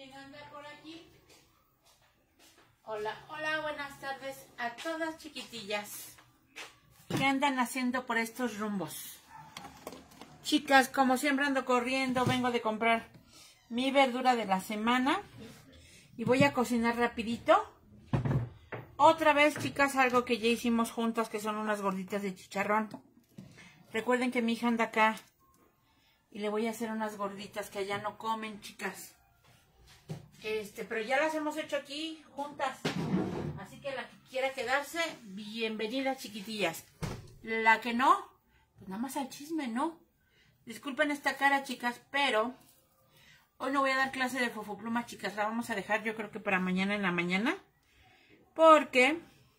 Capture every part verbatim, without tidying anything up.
¿Quién anda por aquí? Hola, hola, buenas tardes a todas chiquitillas. ¿Qué andan haciendo por estos rumbos? Chicas, como siempre ando corriendo, vengo de comprar mi verdura de la semana y voy a cocinar rapidito. Otra vez, chicas, algo que ya hicimos juntas, que son unas gorditas de chicharrón. Recuerden que mi hija anda acá y le voy a hacer unas gorditas que allá no comen, chicas. Este, pero ya las hemos hecho aquí juntas. Así que la que quiera quedarse, bienvenida, chiquitillas. La que no, pues nada más al chisme, ¿no? Disculpen esta cara, chicas, pero hoy no voy a dar clase de fofopluma, chicas. La vamos a dejar, yo creo que para mañana en la mañana. Porque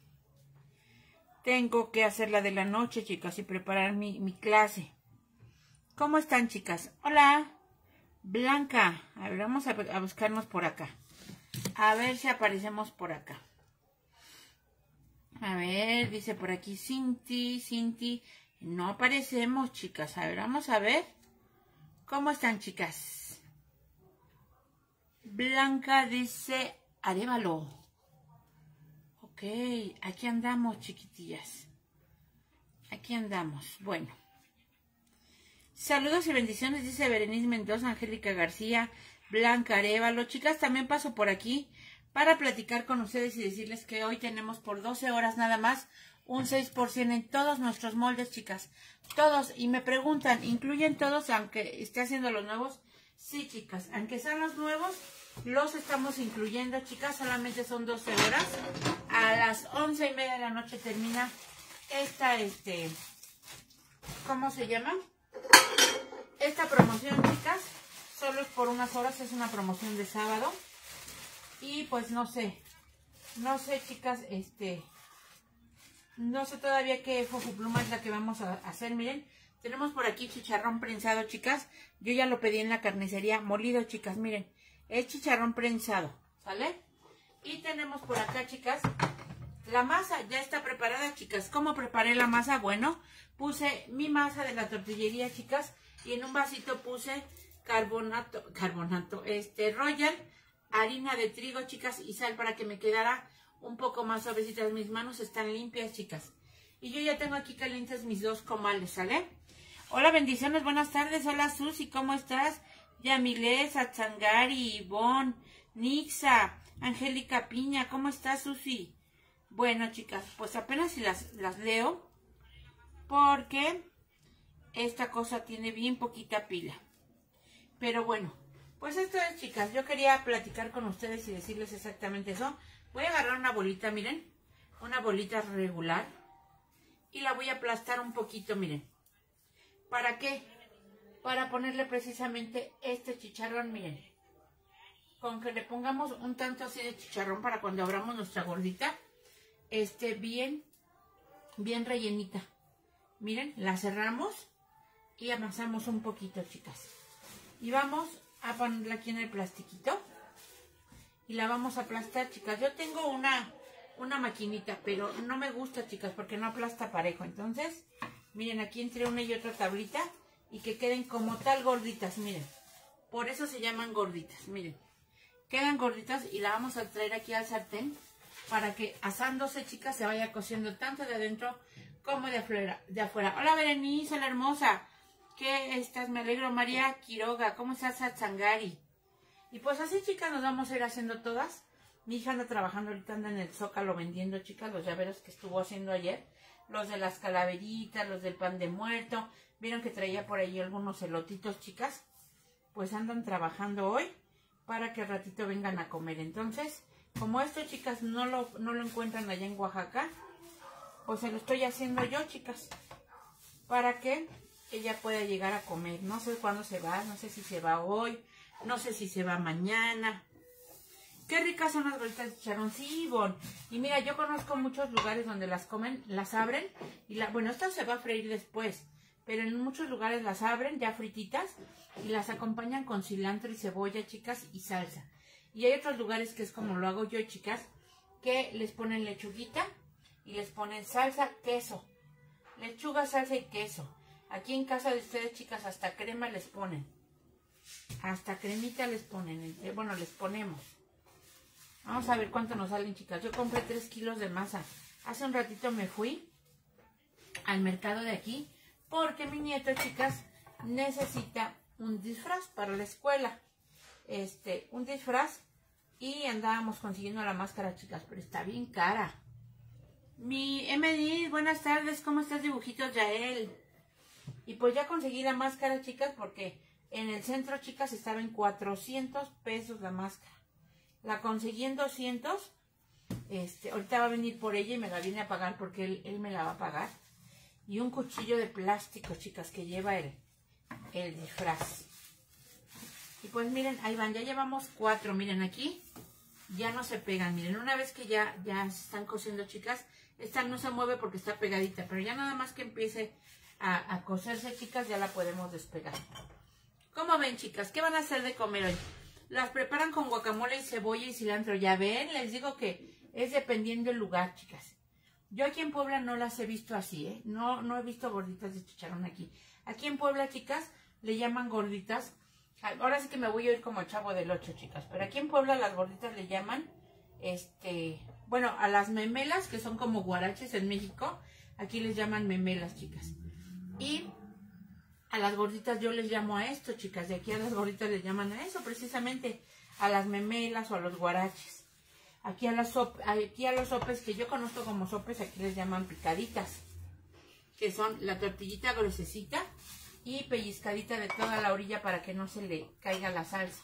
tengo que hacer la de la noche, chicas, y preparar mi, mi clase. ¿Cómo están, chicas? Hola, Blanca. A ver, vamos a, a buscarnos por acá. A ver si aparecemos por acá. A ver, dice por aquí Cinti, Cinti. No aparecemos, chicas. A ver, vamos a ver. ¿Cómo están, chicas? Blanca dice Arévalo. Ok, aquí andamos, chiquitillas. Aquí andamos. Bueno. Saludos y bendiciones, dice Berenice Mendoza, Angélica García, Blanca Arévalo. Chicas, también paso por aquí para platicar con ustedes y decirles que hoy tenemos por doce horas nada más un seis por ciento en todos nuestros moldes, chicas. Todos. Y me preguntan, ¿incluyen todos aunque esté haciendo los nuevos? Sí, chicas. Aunque sean los nuevos, los estamos incluyendo, chicas. Solamente son doce horas. A las once y media de la noche termina esta, este, ¿cómo se llama? Esta promoción, chicas. Solo es por unas horas. Es una promoción de sábado. Y pues no sé. No sé, chicas, este... No sé todavía qué fofopluma es la que vamos a hacer. Miren, tenemos por aquí chicharrón prensado, chicas. Yo ya lo pedí en la carnicería molido, chicas. Miren, es chicharrón prensado, ¿sale? Y tenemos por acá, chicas, la masa. Ya está preparada, chicas. ¿Cómo preparé la masa? Bueno, puse mi masa de la tortillería, chicas. Y en un vasito puse carbonato, carbonato, este, Royal, harina de trigo, chicas, y sal para que me quedara un poco más suavecitas. Mis manos están limpias, chicas. Y yo ya tengo aquí calientes mis dos comales, ¿sale? Hola, bendiciones, buenas tardes. Hola, Susi, ¿cómo estás? Yamilés, Atzangari, Ivonne, Nixa, Angélica Piña, ¿cómo estás, Susi? Bueno, chicas, pues apenas si las, las leo, porque esta cosa tiene bien poquita pila. Pero bueno, pues esto es, chicas. Yo quería platicar con ustedes y decirles exactamente eso. Voy a agarrar una bolita, miren, una bolita regular, y la voy a aplastar un poquito, miren. ¿Para qué? Para ponerle precisamente este chicharrón, miren. Con que le pongamos un tanto así de chicharrón para cuando abramos nuestra gordita, esté bien, bien rellenita. Miren, la cerramos y amasamos un poquito, chicas. Y vamos a ponerla aquí en el plastiquito. Y la vamos a aplastar, chicas. Yo tengo una, una maquinita, pero no me gusta, chicas, porque no aplasta parejo. Entonces, miren, aquí entre una y otra tablita y que queden como tal gorditas, miren. Por eso se llaman gorditas, miren. Quedan gorditas y la vamos a traer aquí al sartén para que asándose, chicas, se vaya cociendo tanto de adentro como de afuera. De afuera. Hola, Berenice, la hermosa. ¿Qué estás? Me alegro. María Quiroga, ¿cómo estás, Atzangari? Y pues así, chicas, nos vamos a ir haciendo todas. Mi hija anda trabajando ahorita, anda en el Zócalo vendiendo, chicas, los llaveros que estuvo haciendo ayer. Los de las calaveritas, los del pan de muerto. Vieron que traía por ahí algunos elotitos, chicas. Pues andan trabajando hoy para que al ratito vengan a comer. Entonces, como esto, chicas, no lo, no lo encuentran allá en Oaxaca, pues se lo estoy haciendo yo, chicas, para que ella pueda llegar a comer. No sé cuándo se va, no sé si se va hoy. No sé si se va mañana. Qué ricas son las gorditas de chicharrón. Sí, Ivonne. Y mira, yo conozco muchos lugares donde las comen, las abren. Y la, bueno, esto se va a freír después. Pero en muchos lugares las abren ya frititas. Y las acompañan con cilantro y cebolla, chicas, y salsa. Y hay otros lugares que es como lo hago yo, chicas, que les ponen lechuguita y les ponen salsa, queso. Lechuga, salsa y queso. Aquí en casa de ustedes, chicas, hasta crema les ponen. Hasta cremita les ponen, eh, bueno, les ponemos. Vamos a ver cuánto nos salen, chicas. Yo compré tres kilos de masa. Hace un ratito me fui al mercado de aquí porque mi nieto, chicas, necesita un disfraz para la escuela. Este, un disfraz y andábamos consiguiendo la máscara, chicas, pero está bien cara. Mi M D, buenas tardes, ¿cómo estás, dibujitos, Yael? Y pues ya conseguí la máscara, chicas, porque en el centro, chicas, estaba en cuatrocientos pesos la máscara. La conseguí en doscientos. Este, ahorita va a venir por ella y me la viene a pagar porque él, él me la va a pagar. Y un cuchillo de plástico, chicas, que lleva el, el disfraz. Y pues miren, ahí van, ya llevamos cuatro. Miren, aquí ya no se pegan. Miren, una vez que ya, ya se están cosiendo, chicas, esta no se mueve porque está pegadita. Pero ya nada más que empiece a, a coserse, chicas, ya la podemos despegar. ¿Cómo ven, chicas? ¿Qué van a hacer de comer hoy? Las preparan con guacamole y cebolla y cilantro. Ya ven, les digo que es dependiendo del lugar, chicas. Yo aquí en Puebla no las he visto así, ¿eh? No, no he visto gorditas de chicharrón aquí. Aquí en Puebla, chicas, le llaman gorditas. Ahora sí que me voy a ir como Chavo del Ocho, chicas. Pero aquí en Puebla las gorditas le llaman, este... Bueno, a las memelas, que son como guaraches en México, aquí les llaman memelas, chicas. Y a las gorditas yo les llamo a esto, chicas. De aquí a las gorditas les llaman a eso, precisamente. A las memelas o a los guaraches. Aquí a, las sop aquí a los sopes, que yo conozco como sopes, aquí les llaman picaditas. Que son la tortillita gruesecita y pellizcadita de toda la orilla para que no se le caiga la salsa.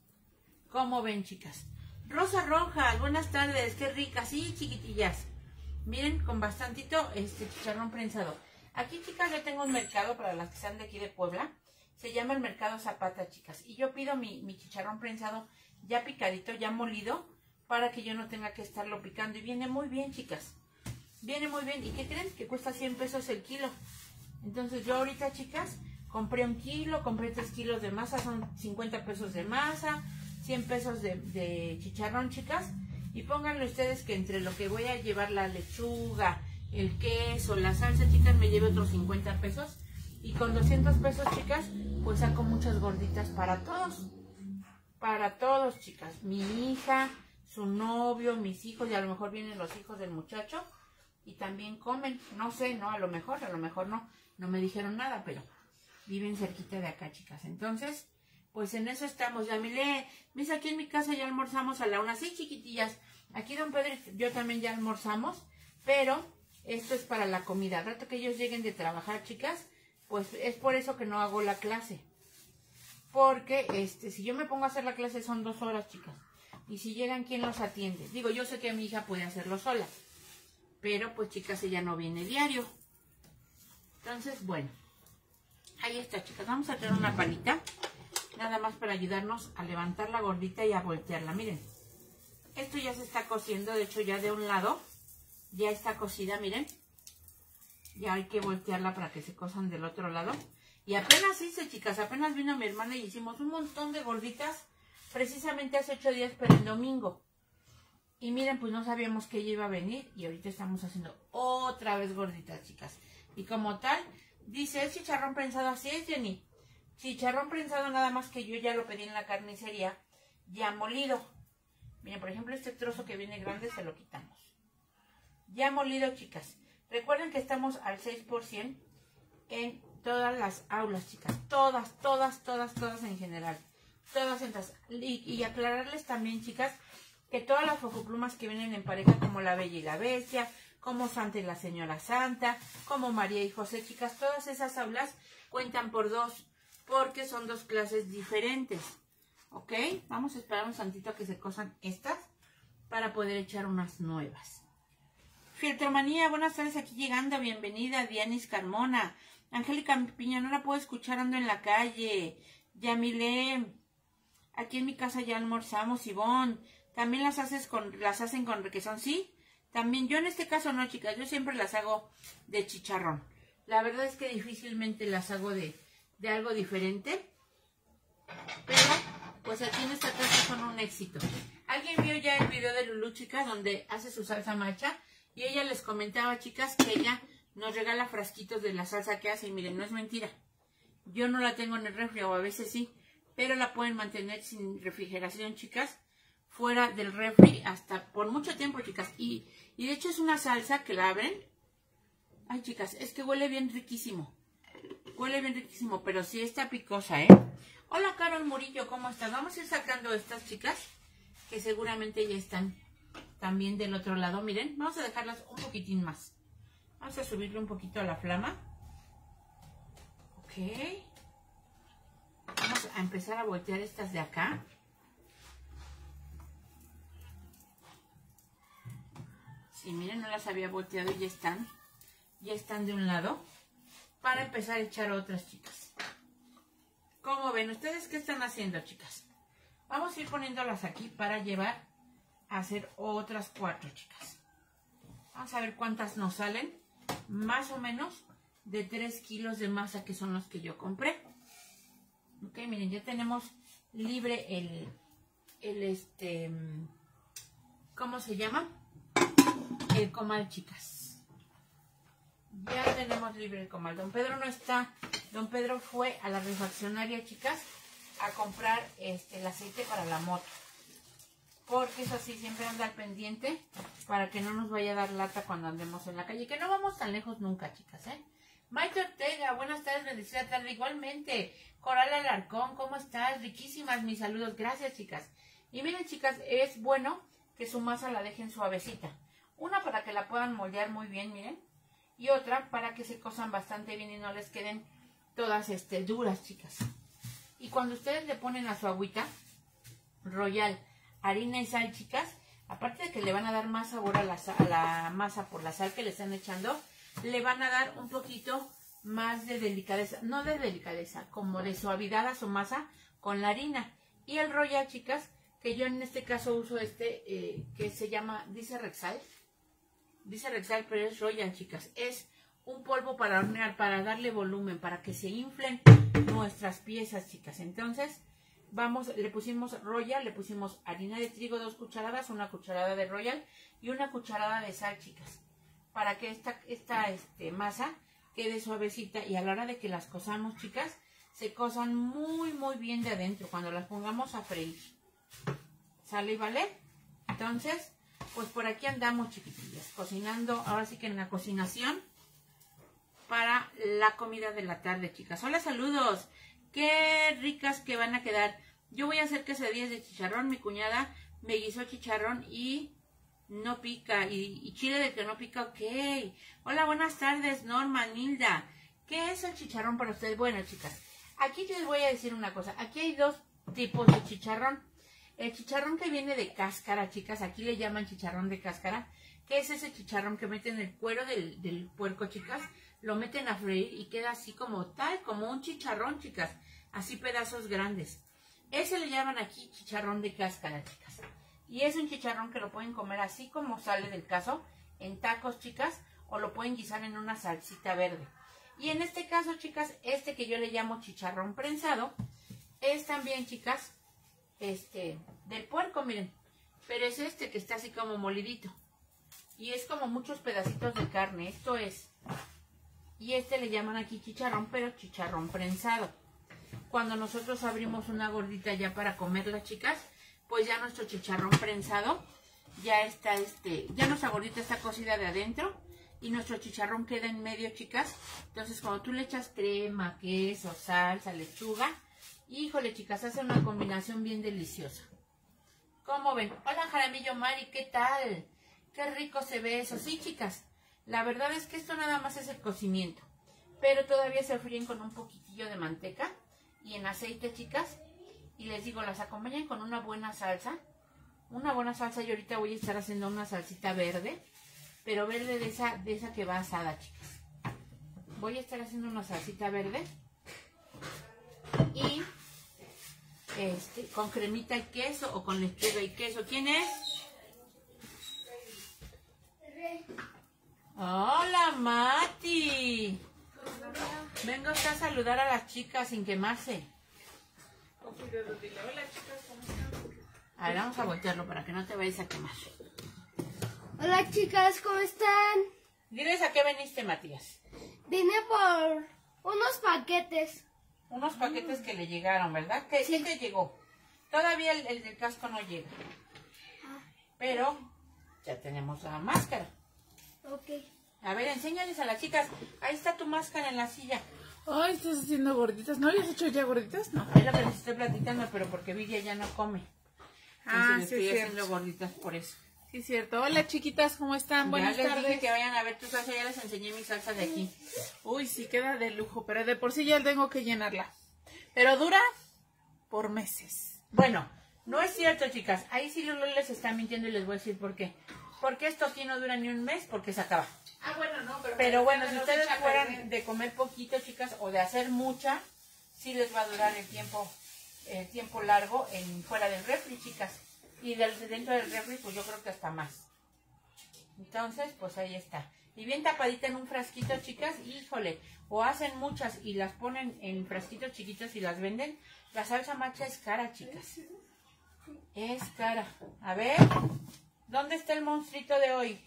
¿Cómo ven, chicas? Rosa Rojas, buenas tardes, qué rica, sí, chiquitillas. Miren, con bastantito este chicharrón prensado. Aquí, chicas, yo tengo un mercado para las que están de aquí de Puebla. Se llama el Mercado Zapata, chicas. Y yo pido mi, mi chicharrón prensado ya picadito, ya molido, para que yo no tenga que estarlo picando. Y viene muy bien, chicas. Viene muy bien. ¿Y qué creen? Que cuesta cien pesos el kilo. Entonces yo ahorita, chicas, compré un kilo, compré tres kilos de masa, son cincuenta pesos de masa, cien pesos de, de chicharrón, chicas. Y pónganle ustedes que entre lo que voy a llevar la lechuga, el queso, la salsa, chicas, me lleve otros cincuenta pesos. Y con doscientos pesos, chicas, pues saco muchas gorditas para todos. Para todos, chicas. Mi hija, su novio, mis hijos, y a lo mejor vienen los hijos del muchacho y también comen. No sé, no, a lo mejor, a lo mejor no. No me dijeron nada, pero viven cerquita de acá, chicas. Entonces, pues en eso estamos. Ya me mis aquí en mi casa ya almorzamos a la una. Sí, chiquitillas. Aquí don Pedro y yo también ya almorzamos, pero esto es para la comida. Al rato que ellos lleguen de trabajar, chicas, pues es por eso que no hago la clase. Porque este, si yo me pongo a hacer la clase son dos horas, chicas. Y si llegan, ¿quién los atiende? Digo, yo sé que mi hija puede hacerlo sola. Pero pues, chicas, ella no viene diario. Entonces, bueno. Ahí está, chicas. Vamos a traer una panita. Nada más para ayudarnos a levantar la gordita y a voltearla. Miren. Esto ya se está cociendo. De hecho, ya de un lado ya está cocida, miren. Ya hay que voltearla para que se cosan del otro lado. Y apenas hice, chicas, apenas vino mi hermana y hicimos un montón de gorditas. Precisamente hace ocho días, pero el domingo. Y miren, pues no sabíamos que ella iba a venir. Y ahorita estamos haciendo otra vez gorditas, chicas. Y como tal, dice, ¿es chicharrón prensado? Así es, Jenny. Chicharrón prensado, nada más que yo ya lo pedí en la carnicería, ya molido. Miren, por ejemplo, este trozo que viene grande se lo quitamos. Ya molido, chicas. Recuerden que estamos al seis por ciento en todas las aulas, chicas. Todas, todas, todas, todas en general. Todas en las... Y, y aclararles también, chicas, que todas las focoplumas que vienen en pareja, como la Bella y la Bestia, como Santa y la Señora Santa, como María y José, chicas, todas esas aulas cuentan por dos, porque son dos clases diferentes. ¿Ok? Vamos a esperar un tantito a que se cosan estas para poder echar unas nuevas. Filtromanía, buenas tardes, aquí llegando, bienvenida, Dianis Carmona. Angélica Piña, no la puedo escuchar, ando en la calle. Yamile, aquí en mi casa ya almorzamos. Ivonne, también las haces con, las hacen con requesón, ¿sí? También, yo en este caso no, chicas, yo siempre las hago de chicharrón. La verdad es que difícilmente las hago de, de algo diferente. Pero, pues aquí en esta casa son un éxito. ¿Alguien vio ya el video de Lulú, chicas, donde hace su salsa macha? Y ella les comentaba, chicas, que ella nos regala frasquitos de la salsa que hace. Y miren, no es mentira. Yo no la tengo en el refri, o a veces sí. pero la pueden mantener sin refrigeración, chicas, fuera del refri hasta por mucho tiempo, chicas. Y, y de hecho es una salsa que la abren. Ay, chicas, es que huele bien riquísimo. Huele bien riquísimo, pero sí está picosa, ¿eh? Hola, Carol Murillo, ¿cómo estás? Vamos a ir sacando estas, chicas, que seguramente ya están también del otro lado. Miren, vamos a dejarlas un poquitín más. Vamos a subirle un poquito a la flama. Ok. Vamos a empezar a voltear estas de acá. Sí, miren, no las había volteado y ya están. Ya están de un lado. Para empezar a echar otras, chicas. ¿Cómo ven? ¿Ustedes qué están haciendo, chicas? Vamos a ir poniéndolas aquí para llevar a hacer otras cuatro, chicas. Vamos a ver cuántas nos salen. Más o menos de tres kilos de masa, que son los que yo compré. Ok, miren, ya tenemos libre el, el este, ¿cómo se llama? El comal, chicas. Ya tenemos libre el comal. Don Pedro no está. Don Pedro fue a la refaccionaria, chicas, a comprar este, el aceite para la moto. Porque eso sí, siempre anda al pendiente para que no nos vaya a dar lata cuando andemos en la calle. Que no vamos tan lejos nunca, chicas, ¿eh? Maite Ortega, buenas tardes, bendecida tarde. Igualmente, Coral Alarcón, ¿cómo estás? Riquísimas, mis saludos. Gracias, chicas. Y miren, chicas, es bueno que su masa la dejen suavecita. Una para que la puedan moldear muy bien, miren. Y otra para que se cosan bastante bien y no les queden todas este, duras, chicas. Y cuando ustedes le ponen a su agüita royal harina y sal, chicas, aparte de que le van a dar más sabor a la, a la masa por la sal que le están echando, le van a dar un poquito más de delicadeza, no de delicadeza, como de suavidad a su masa con la harina. Y el royal, chicas, que yo en este caso uso este, eh, que se llama, dice Rexal, dice Rexal, pero es royal, chicas. Es un polvo para hornear, para darle volumen, para que se inflen nuestras piezas, chicas. Entonces, vamos, le pusimos royal, le pusimos harina de trigo, dos cucharadas, una cucharada de royal y una cucharada de sal, chicas. Para que esta, esta este, masa quede suavecita y a la hora de que las cosamos, chicas, se cosan muy, muy bien de adentro cuando las pongamos a freír. ¿Sale y vale? Entonces, pues por aquí andamos, chiquitillas, cocinando, ahora sí que en la cocinación para la comida de la tarde, chicas. Hola, saludos. Qué ricas que van a quedar. Yo voy a hacer quesadillas de chicharrón. Mi cuñada me guisó chicharrón y no pica. Y, y chile de que no pica, ok. Hola, buenas tardes, Norma, Nilda. ¿Qué es el chicharrón para ustedes? Bueno, chicas, aquí les voy a decir una cosa. Aquí hay dos tipos de chicharrón. El chicharrón que viene de cáscara, chicas, aquí le llaman chicharrón de cáscara, que es ese chicharrón que meten el cuero del, del puerco, chicas, lo meten a freír y queda así como tal, como un chicharrón, chicas, así pedazos grandes. Ese le llaman aquí chicharrón de cáscara, chicas. Y es un chicharrón que lo pueden comer así como sale del caso, en tacos, chicas, o lo pueden guisar en una salsita verde. Y en este caso, chicas, este que yo le llamo chicharrón prensado, es también, chicas, este, del puerco, miren, pero es este que está así como molidito y es como muchos pedacitos de carne, esto es, y este le llaman aquí chicharrón, pero chicharrón prensado. Cuando nosotros abrimos una gordita ya para comerla, chicas, pues ya nuestro chicharrón prensado ya está, este, ya nuestra gordita está cocida de adentro y nuestro chicharrón queda en medio, chicas. Entonces cuando tú le echas crema, queso, salsa, lechuga, híjole, chicas, hace una combinación bien deliciosa. ¿Cómo ven? Hola, Jaramillo Mari, ¿qué tal? Qué rico se ve eso. Sí, chicas, la verdad es que esto nada más es el cocimiento. Pero todavía se fríen con un poquitillo de manteca y en aceite, chicas. Y les digo, las acompañan con una buena salsa. Una buena salsa, y ahorita voy a estar haciendo una salsita verde. Pero verde de esa, de esa que va asada, chicas. Voy a estar haciendo una salsita verde. Y este, con cremita y queso o con lechuga y queso. ¿Quién es? Hola, Mati. Venga usted a saludar a las chicas sin quemarse. Hola, chicas, ¿cómo están? A ver, vamos a voltearlo para que no te vayas a quemar. Hola, chicas, ¿cómo están? Diles a qué veniste, Matías. Vine por unos paquetes. Unos paquetes que le llegaron, ¿verdad? ¿Qué, Sí. ¿qué te llegó? Todavía el, el del casco no llega. Pero ya tenemos la máscara. Ok. A ver, enséñales a las chicas. Ahí está tu máscara en la silla. Ay, estás haciendo gorditas. ¿No habías hecho ya gorditas? No. Es lo que les estoy platicando, pero porque Vidia ya no come. Ah, Entonces sí, estoy es haciendo cierto. gorditas por eso. Sí, es cierto. Hola, chiquitas, ¿cómo están? Buenas ya les tardes. dije que vayan a ver tu salsa. Ya les enseñé mi salsa de aquí. Uy, sí, queda de lujo, pero de por sí ya tengo que llenarla. Pero dura por meses. Bueno, no es cierto, chicas. Ahí sí Lulu les está mintiendo y les voy a decir por qué. Porque esto aquí no dura ni un mes porque se acaba. Ah, bueno, no, pero... Pero bueno, si ustedes fueran de comer poquito, chicas, o de hacer mucha, sí les va a durar el tiempo, el tiempo largo en fuera del refri, chicas. Y del, dentro del refri, pues yo creo que hasta más. Entonces, pues ahí está. Y bien tapadita en un frasquito, chicas, híjole, o hacen muchas y las ponen en frasquitos chiquitos y las venden. La salsa macha es cara, chicas. Es cara. A ver, ¿dónde está el monstruito de hoy?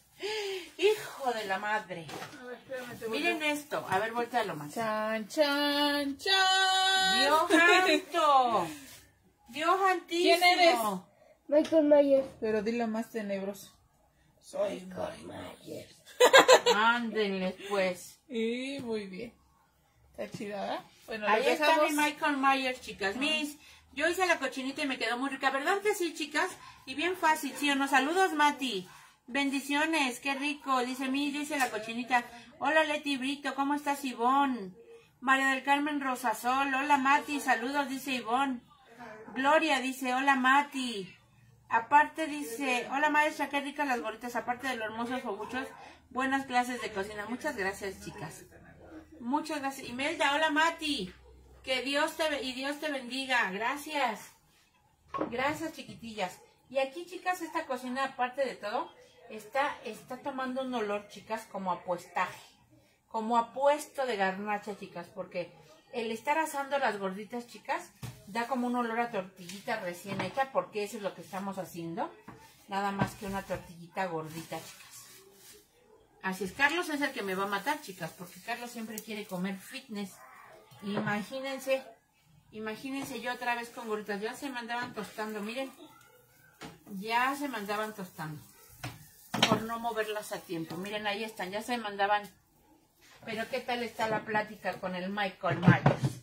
¡Hijo de la madre! A ver, espérame, te Miren esto. A ver, voltealo más. Chan, chan, chan. ¡Dios santo! ¡Dios santísimo! ¿Quién eres? Michael Myers. Pero dilo más tenebroso. Soy Michael Myers. Ándenles, pues. Y muy bien. Está chida, ¿verdad? Bueno, Ahí les está dejamos... mi Michael Myers, chicas. Mis, yo hice la cochinita y me quedó muy rica. ¿Verdad que sí, chicas? Y bien fácil, ¿sí o no? Saludos, Mati. Bendiciones, qué rico. Dice mi, dice la cochinita. Hola, Leti Brito, ¿cómo estás, Ivonne? María del Carmen Rosasol. Hola, Mati, saludos, dice Ivonne. Gloria dice, hola, Mati. Aparte dice, hola, maestra, qué ricas las gorditas. Aparte de los hermosos foguchos, buenas clases de cocina. Muchas gracias, chicas. Muchas gracias. Imelda, hola, Mati. Que Dios te, y Dios te bendiga. Gracias. Gracias, chiquitillas. Y aquí, chicas, esta cocina, aparte de todo, está, está tomando un olor, chicas, como a puestaje. Como a puesto de garnacha, chicas, porque el estar asando las gorditas, chicas, da como un olor a tortillita recién hecha, porque eso es lo que estamos haciendo. Nada más que una tortillita gordita, chicas. Así es, Carlos es el que me va a matar, chicas, porque Carlos siempre quiere comer fitness. Imagínense, imagínense yo otra vez con gorditas. Ya se me andaban tostando, miren. Ya se me andaban tostando. Por no moverlas a tiempo. Miren, ahí están, ya se me andaban. Pero ¿qué tal está la plática con el Michael Myers?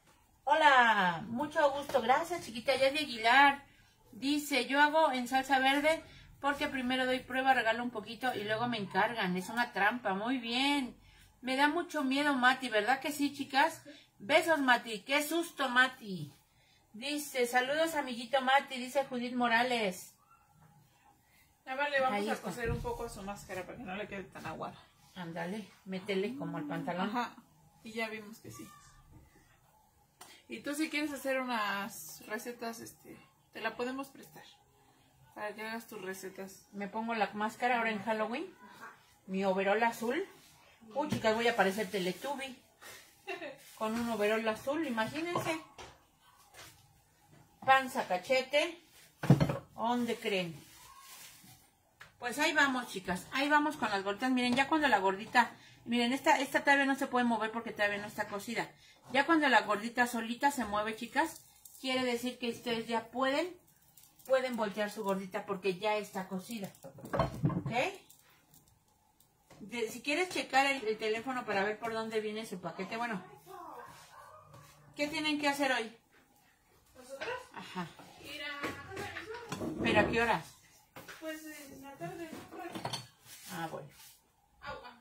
Hola, mucho gusto. Gracias, chiquita. Ya de Aguilar. Dice, yo hago en salsa verde porque primero doy prueba, regalo un poquito y luego me encargan. Es una trampa. Muy bien. Me da mucho miedo, Mati. ¿Verdad que sí, chicas? Besos, Mati. Qué susto, Mati. Dice, saludos, amiguito Mati. Dice Judith Morales. Nada más le vamos Ahí a está. coser un poco a su máscara para que no le quede tan aguada. Ándale, métele como el pantalón. Ajá. Y ya vimos que sí. Y tú si quieres hacer unas recetas, este, te la podemos prestar. Para que hagas tus recetas. Me pongo la máscara ahora en Halloween. Mi overol azul. Uy, chicas, voy a parecer Teletubby. Con un overol azul, imagínense. Panza, cachete. ¿Dónde creen? Pues ahí vamos, chicas. Ahí vamos con las gorditas. Miren, ya cuando la gordita... Miren, esta, esta todavía no se puede mover porque todavía no está cocida. Ya cuando la gordita solita se mueve, chicas, quiere decir que ustedes ya pueden, pueden voltear su gordita porque ya está cocida. ¿Ok? De, si quieres checar el, el teléfono para ver por dónde viene su paquete, bueno. ¿Qué tienen que hacer hoy? ¿Nosotros? Ajá. Ir a casa mismo. ¿Pero a qué horas? Pues en la tarde. Por ahí. Ah, bueno. Au, au.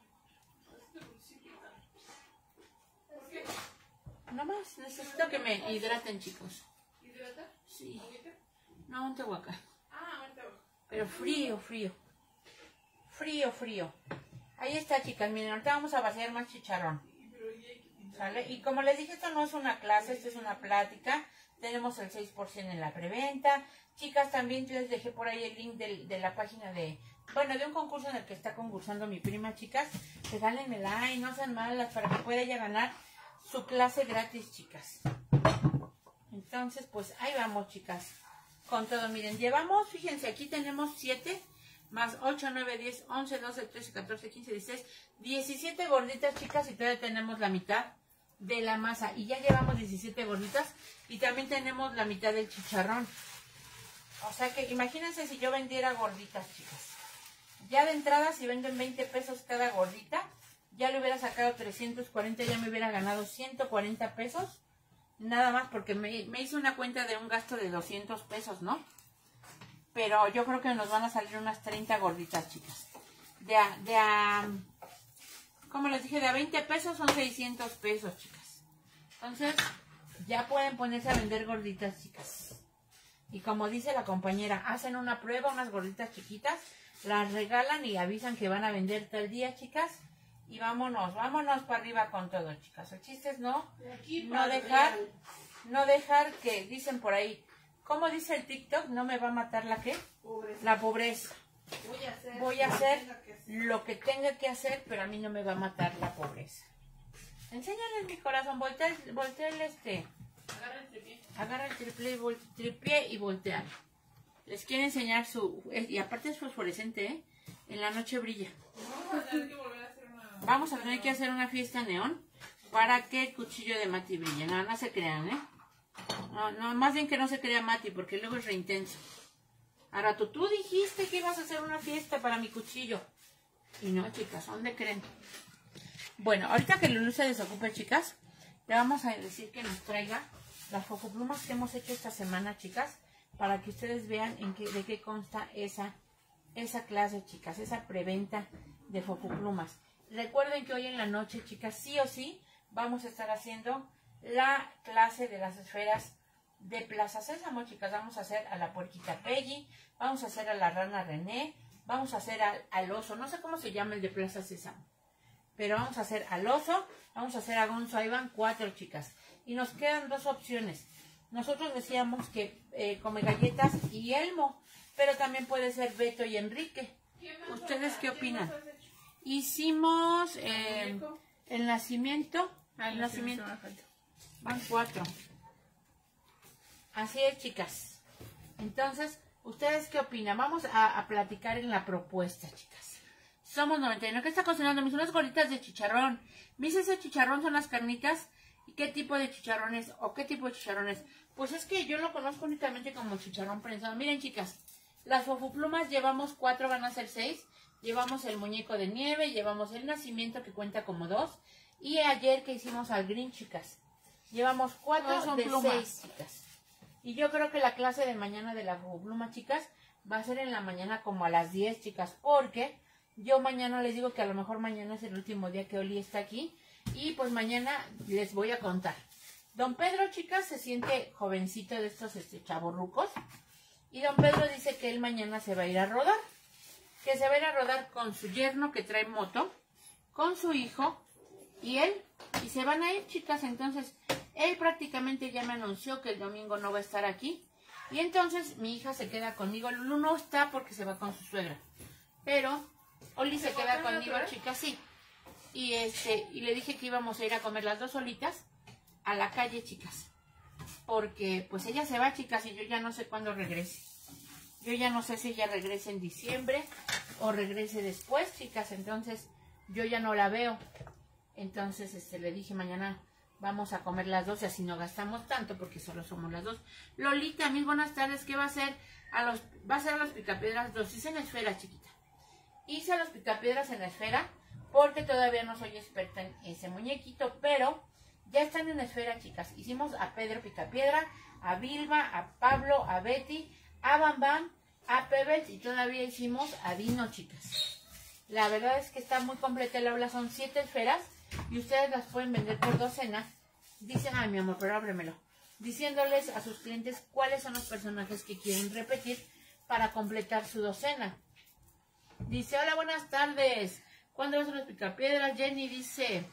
¿Por qué? Nomás necesito que me hidraten, chicos. ¿Hidrata? Sí. No, un tehuacán. Ah, ahorita abajo. Pero frío, frío. Frío, frío. Ahí está, chicas. Miren, ahorita vamos a vaciar más chicharrón. ¿Sale? Y como les dije, esto no es una clase, esto es una plática. Tenemos el seis por ciento en la preventa. Chicas, también les dejé por ahí el link del, de la página de... Bueno, de un concurso en el que está concursando mi prima, chicas. Regálenme like, no sean malas, para que pueda ella ganar su clase gratis, chicas. Entonces, pues ahí vamos, chicas. Con todo, miren, llevamos, fíjense, aquí tenemos siete, más ocho, nueve, diez, once, doce, trece, catorce, quince, dieciséis, diecisiete gorditas, chicas, y todavía tenemos la mitad de la masa. Y ya llevamos diecisiete gorditas y también tenemos la mitad del chicharrón. O sea que imagínense si yo vendiera gorditas, chicas. Ya de entrada, si venden veinte pesos cada gordita, ya le hubiera sacado trescientos cuarenta, ya me hubiera ganado ciento cuarenta pesos. Nada más porque me, me hice una cuenta de un gasto de doscientos pesos, ¿no? Pero yo creo que nos van a salir unas treinta gorditas, chicas. De a, de a, como les dije, de a veinte pesos son seiscientos pesos, chicas. Entonces, ya pueden ponerse a vender gorditas, chicas. Y como dice la compañera, hacen una prueba, unas gorditas chiquitas, las regalan y avisan que van a vender todo el día, chicas. Y vámonos, vámonos para arriba con todo, chicas. El chiste es no, no dejar, no dejar que, dicen por ahí, ¿cómo dice el TikTok? ¿No me va a matar la qué? Pobreza. La pobreza. Voy a hacer, Voy a hacer lo que tenga que hacer, pero a mí no me va a matar la pobreza. Enséñales, mi corazón, voltea, voltea el este. Agarra el tripié. Agarra el tripié, vol, tripié y voltea. Les quiere enseñar su... Y aparte es fosforescente, ¿eh? En la noche brilla. Vamos a tener que volver a hacer una... Vamos a tener que hacer una fiesta neón para que el cuchillo de Mati brille. No, no se crean, ¿eh? No, no, más bien que no se crea Mati, porque luego es re intenso. Ahora, tú, tú dijiste que ibas a hacer una fiesta para mi cuchillo. Y no, chicas, ¿dónde creen? Bueno, ahorita que Lulu se desocupe, chicas, le vamos a decir que nos traiga las fofoplumas que hemos hecho esta semana, chicas, para que ustedes vean en qué, de qué consta esa, esa clase, chicas, esa preventa de fofoplumas. Recuerden que hoy en la noche, chicas, sí o sí, vamos a estar haciendo la clase de las esferas de Plaza Sésamo, chicas. Vamos a hacer a la puerquita Peggy, vamos a hacer a la rana René, vamos a hacer al, al oso, no sé cómo se llama el de Plaza Sésamo, pero vamos a hacer al oso, vamos a hacer a Gonzo. Ahí van cuatro, chicas. Y nos quedan dos opciones. Nosotros decíamos que eh, come galletas y Elmo, pero también puede ser Beto y Enrique. ¿Ustedes qué opinan? Hicimos eh, el nacimiento. El nacimiento. Van cuatro. Así es, chicas. Entonces, ¿ustedes qué opinan? Vamos a, a platicar en la propuesta, chicas. Somos noventa y nueve. ¿Qué está cocinando? Mis unas gorditas de chicharrón. Mis ese chicharrón son las carnitas. ¿Y qué tipo de chicharrones? ¿O qué tipo de chicharrones? Pues es que yo lo conozco únicamente como chicharrón prensado. Miren, chicas, las fofoplumas llevamos cuatro, van a ser seis. Llevamos el muñeco de nieve, llevamos el nacimiento que cuenta como dos. Y ayer que hicimos al Green, chicas, llevamos cuatro son de plumas. seis, chicas. Y yo creo que la clase de mañana de la fofopluma, chicas, va a ser en la mañana como a las diez, chicas. Porque yo mañana les digo que a lo mejor mañana es el último día que Oli está aquí. Y pues mañana les voy a contar. Don Pedro, chicas, se siente jovencito de estos este, chavorrucos. Y don Pedro dice que él mañana se va a ir a rodar. Que se va a ir a rodar con su yerno que trae moto, con su hijo y él. Y se van a ir, chicas. Entonces, él prácticamente ya me anunció que el domingo no va a estar aquí. Y entonces mi hija se queda conmigo. Lulu no está porque se va con su suegra. Pero Oli se queda conmigo, chicas, sí. Y este y le dije que íbamos a ir a comer las dos solitas a la calle, chicas. Porque pues ella se va, chicas, y yo ya no sé cuándo regrese. Yo ya no sé si ella regrese en diciembre o regrese después, chicas. Entonces yo ya no la veo. Entonces este le dije mañana vamos a comer las dos y así no gastamos tanto porque solo somos las dos. Lolita, mis buenas tardes. ¿Qué va a hacer? A los, va a hacer a los picapiedras dos. Hice en la esfera, chiquita. Hice a los picapiedras en la esfera porque todavía no soy experta en ese muñequito, pero ya están en la esfera, chicas. Hicimos a Pedro Picapiedra, a Vilma, a Pablo, a Betty, a Bam Bam, a Pebbles y todavía hicimos a Dino, chicas. La verdad es que está muy completa el aula, son siete esferas y ustedes las pueden vender por docena. Dicen, ay mi amor, pero ábremelo. Diciéndoles a sus clientes cuáles son los personajes que quieren repetir para completar su docena. Dice, hola, buenas tardes. ¿Cuándo vas a los picapiedras? Jenny dice,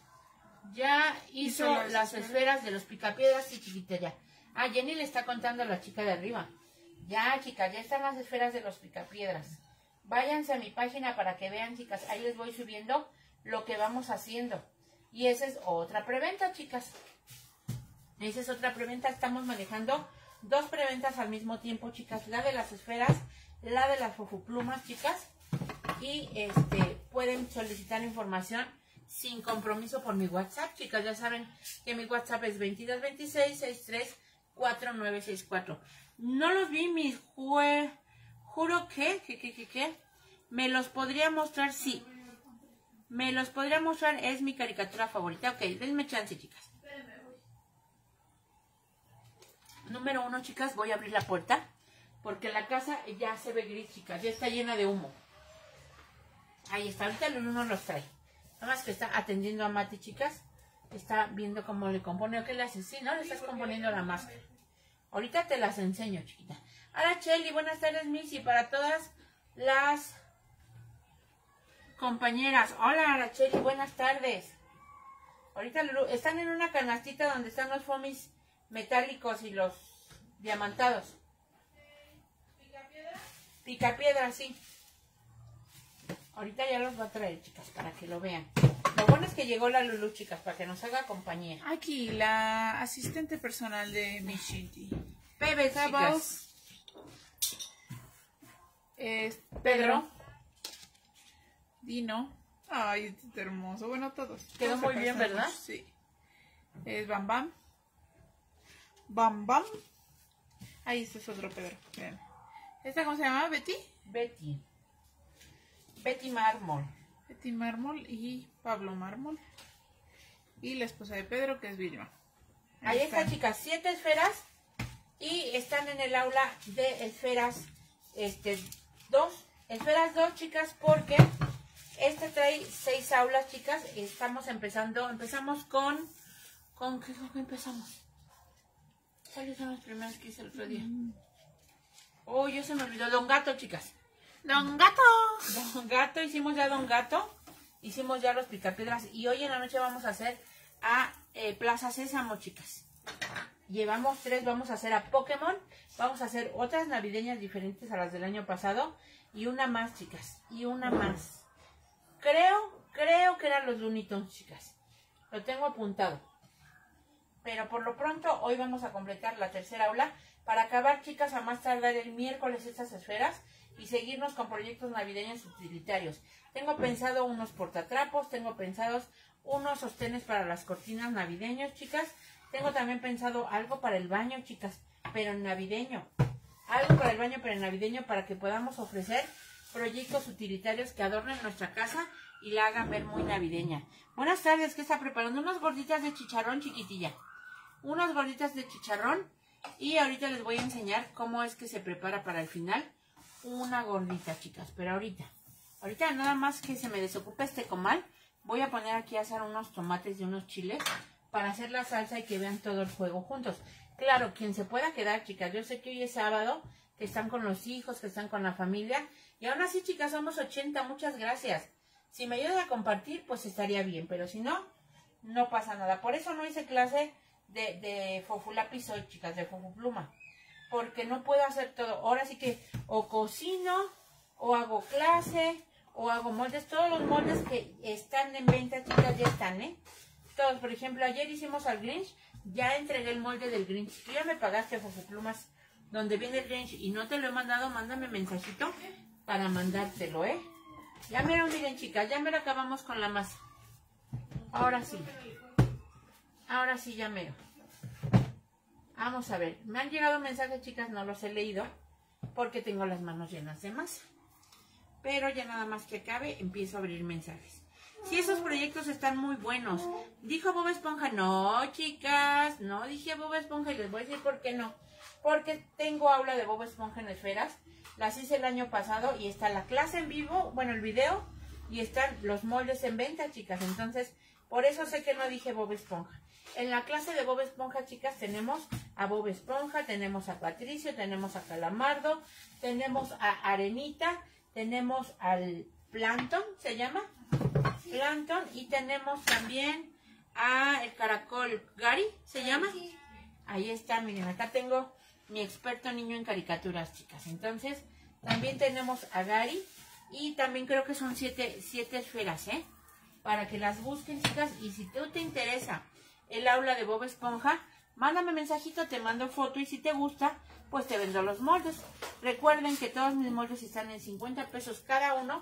ya hizo, hizo las, las esferas de los picapiedras, sí, chiquita, ya. Ah, Jenny le está contando a la chica de arriba. Ya, chicas, ya están las esferas de los picapiedras. Váyanse a mi página para que vean, chicas. Ahí les voy subiendo lo que vamos haciendo. Y esa es otra preventa, chicas. Esa es otra preventa. Estamos manejando dos preventas al mismo tiempo, chicas. La de las esferas, la de las fofoplumas, chicas. Y este pueden solicitar información sin compromiso por mi WhatsApp, chicas. Ya saben que mi WhatsApp es veintidós veintiséis sesenta y tres cuarenta y nueve sesenta y cuatro. No los vi, mis jue... Juro que, que, que, que, que, me los podría mostrar, sí. Me los podría mostrar, es mi caricatura favorita. Ok, denme chance, chicas. Número uno, chicas, voy a abrir la puerta. Porque la casa ya se ve gris, chicas. Ya está llena de humo. Ahí está, ahorita el uno los trae. Nada más que está atendiendo a Mati, chicas. Está viendo cómo le compone. ¿O qué le haces? Sí, ¿no? Le estás componiendo la máscara. Ahorita te las enseño, chiquita. Hola, Cheli. Buenas tardes, Missy. Para todas las compañeras. Hola, Aracheli. Buenas tardes. Ahorita están en una canastita donde están los foamis metálicos y los diamantados. ¿Picapiedra? Picapiedra, sí. Ahorita ya los va a traer, chicas, para que lo vean. Lo bueno es que llegó la Lulu, chicas, para que nos haga compañía. Aquí, la asistente personal de mi Shinty. Pepe, chicas. Es Pedro. Dino. Ay, este hermoso. Bueno, todos. Quedó todos muy bien, ¿verdad? Sí. Es Bam Bam. Bam Bam. Ahí este es otro Pedro. Vean. ¿Esta cómo se llama? ¿Betty? Betty. Betty Mármol. Betty Mármol y Pablo Mármol. Y la esposa de Pedro, que es Vilma. Ahí, Ahí está, están. Chicas. Siete esferas. Y están en el aula de esferas este, dos. Esferas dos, chicas, porque este trae seis aulas, chicas. Estamos empezando. Empezamos con... ¿Con qué, con qué empezamos? ¿Cuáles son los primeros que hice el otro día? Oh, yo se me olvidó. Don Gato, chicas. Don Gato. Don Gato, hicimos ya Don Gato. Hicimos ya los picapiedras. Y hoy en la noche vamos a hacer a eh, Plaza Sésamo, chicas. Llevamos tres, vamos a hacer a Pokémon. Vamos a hacer otras navideñas diferentes a las del año pasado. Y una más, chicas. Y una más. Creo, creo que eran los Looney Tunes, chicas. Lo tengo apuntado. Pero por lo pronto, hoy vamos a completar la tercera aula. Para acabar, chicas, a más tardar el miércoles estas esferas. Y seguirnos con proyectos navideños utilitarios. Tengo pensado unos portatrapos. Tengo pensados unos sostenes para las cortinas navideños, chicas. Tengo también pensado algo para el baño, chicas, pero en navideño. Algo para el baño, pero en navideño, para que podamos ofrecer proyectos utilitarios que adornen nuestra casa y la hagan ver muy navideña. Buenas tardes, ¿qué está preparando? Unas gorditas de chicharrón, chiquitilla. Unas gorditas de chicharrón. Y ahorita les voy a enseñar cómo es que se prepara para el final una gordita, chicas. Pero ahorita, ahorita nada más que se me desocupe este comal, voy a poner aquí a hacer unos tomates y unos chiles para hacer la salsa y que vean todo el juego juntos. Claro, quien se pueda quedar, chicas. Yo sé que hoy es sábado, que están con los hijos, que están con la familia. Y aún así, chicas, somos ochenta. Muchas gracias. Si me ayudan a compartir, pues estaría bien. Pero si no, no pasa nada. Por eso no hice clase de, de Fofulápiz hoy, chicas, de Fofupluma. Porque no puedo hacer todo. Ahora sí que o cocino, o hago clase, o hago moldes. Todos los moldes que están en venta, chicas, ya están, ¿eh? Todos, por ejemplo, ayer hicimos al Grinch, ya entregué el molde del Grinch. Si tú ya me pagaste, Fofuplumas, donde viene el Grinch y no te lo he mandado, mándame mensajito para mandártelo, ¿eh? Ya mero, miren, chicas, ya mero acabamos con la masa. Ahora sí. Ahora sí, ya mero. Vamos a ver. Me han llegado mensajes, chicas, no los he leído porque tengo las manos llenas de masa. Pero ya nada más que acabe, empiezo a abrir mensajes. Si sí, esos proyectos están muy buenos. Dijo Bob Esponja, no, chicas, no dije Bob Esponja y les voy a decir por qué no. Porque tengo aula de Bob Esponja en esferas, las hice el año pasado y está la clase en vivo, bueno, el video, y están los moldes en venta, chicas. Entonces, por eso sé que no dije Bob Esponja. En la clase de Bob Esponja, chicas, tenemos a Bob Esponja, tenemos a Patricio, tenemos a Calamardo, tenemos a Arenita, tenemos al Plankton, ¿se llama? Plankton, y tenemos también a el caracol Gary, ¿se llama? Ahí está, miren, acá tengo mi experto niño en caricaturas, chicas. Entonces, también tenemos a Gary y también creo que son siete, siete esferas, ¿eh? Para que las busquen, chicas. Y si tú te interesa el aula de Bob Esponja, mándame mensajito, te mando foto y si te gusta, pues te vendo los moldes. Recuerden que todos mis moldes están en cincuenta pesos cada uno